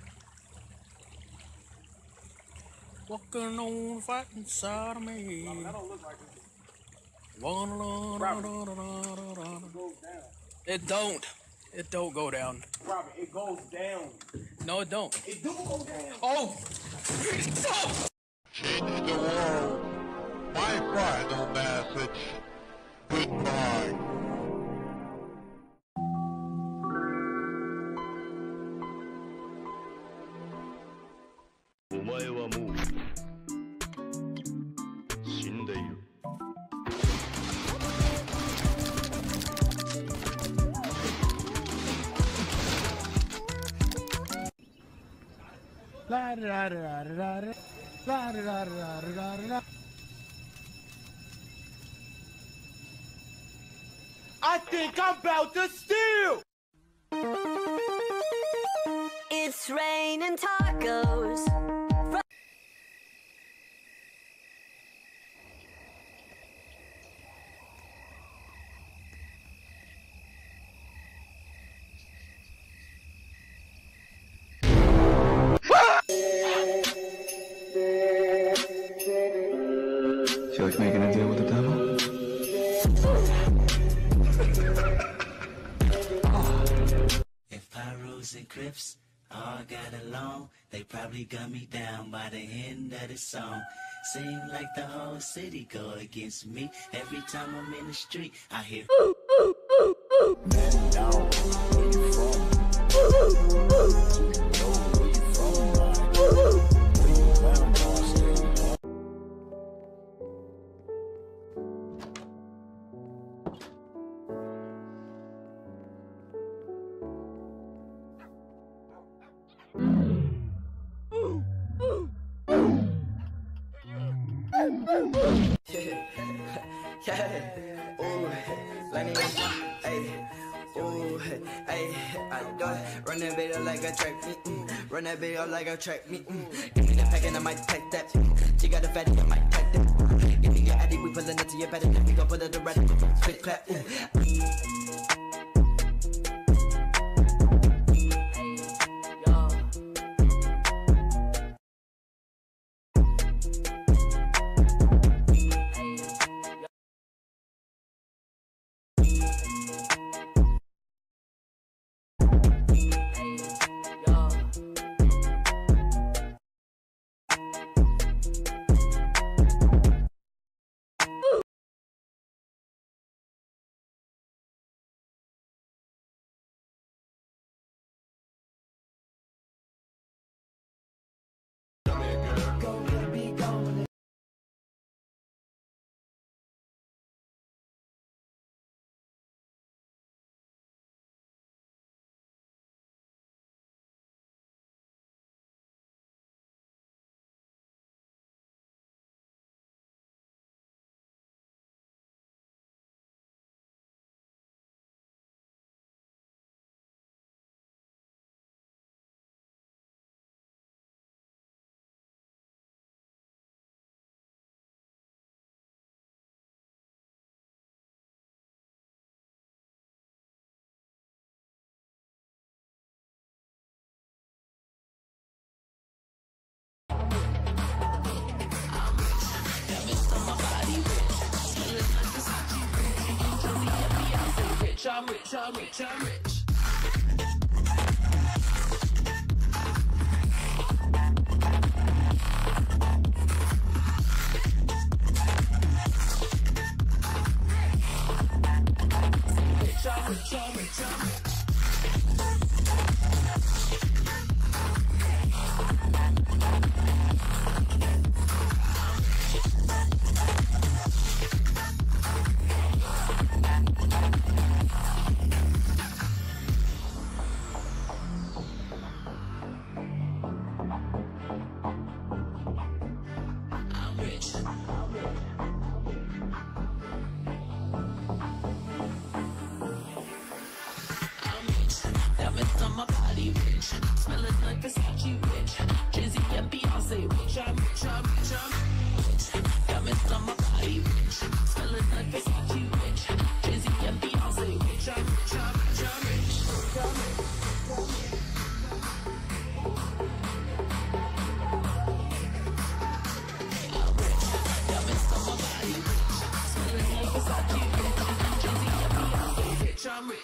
Walking on the fighting side of me. No, that don't look like it. It don't. It don't go down. Robert, it goes down. No, it don't. It do go down. Oh! Change the world. My final message. Goodbye. お前はもう死んでいる。 La da da da da da la da da da da da. I think I'm about to steal! It's raining tacos. Feel like making a deal with the devil? If Pyros and Crips all got along, they probably gun me down by the end of the song. Seem like the whole city go against me. Every time I'm in the street, I hear man down, where you from? Where you from, right? Where you from, Boston? Yeah, ooh, Lenny, hey, ooh, hey, I do it. Run that bitch up like a track, run that bitch up like a track, Give me the pack and I might pack that. She got a fatty, I might pack that. Give me your addy, we pulling it to your bed, and then we gon' put it to red, quick clap, I'm rich, I'm rich, I'm rich.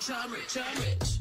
I'm rich, I'm rich.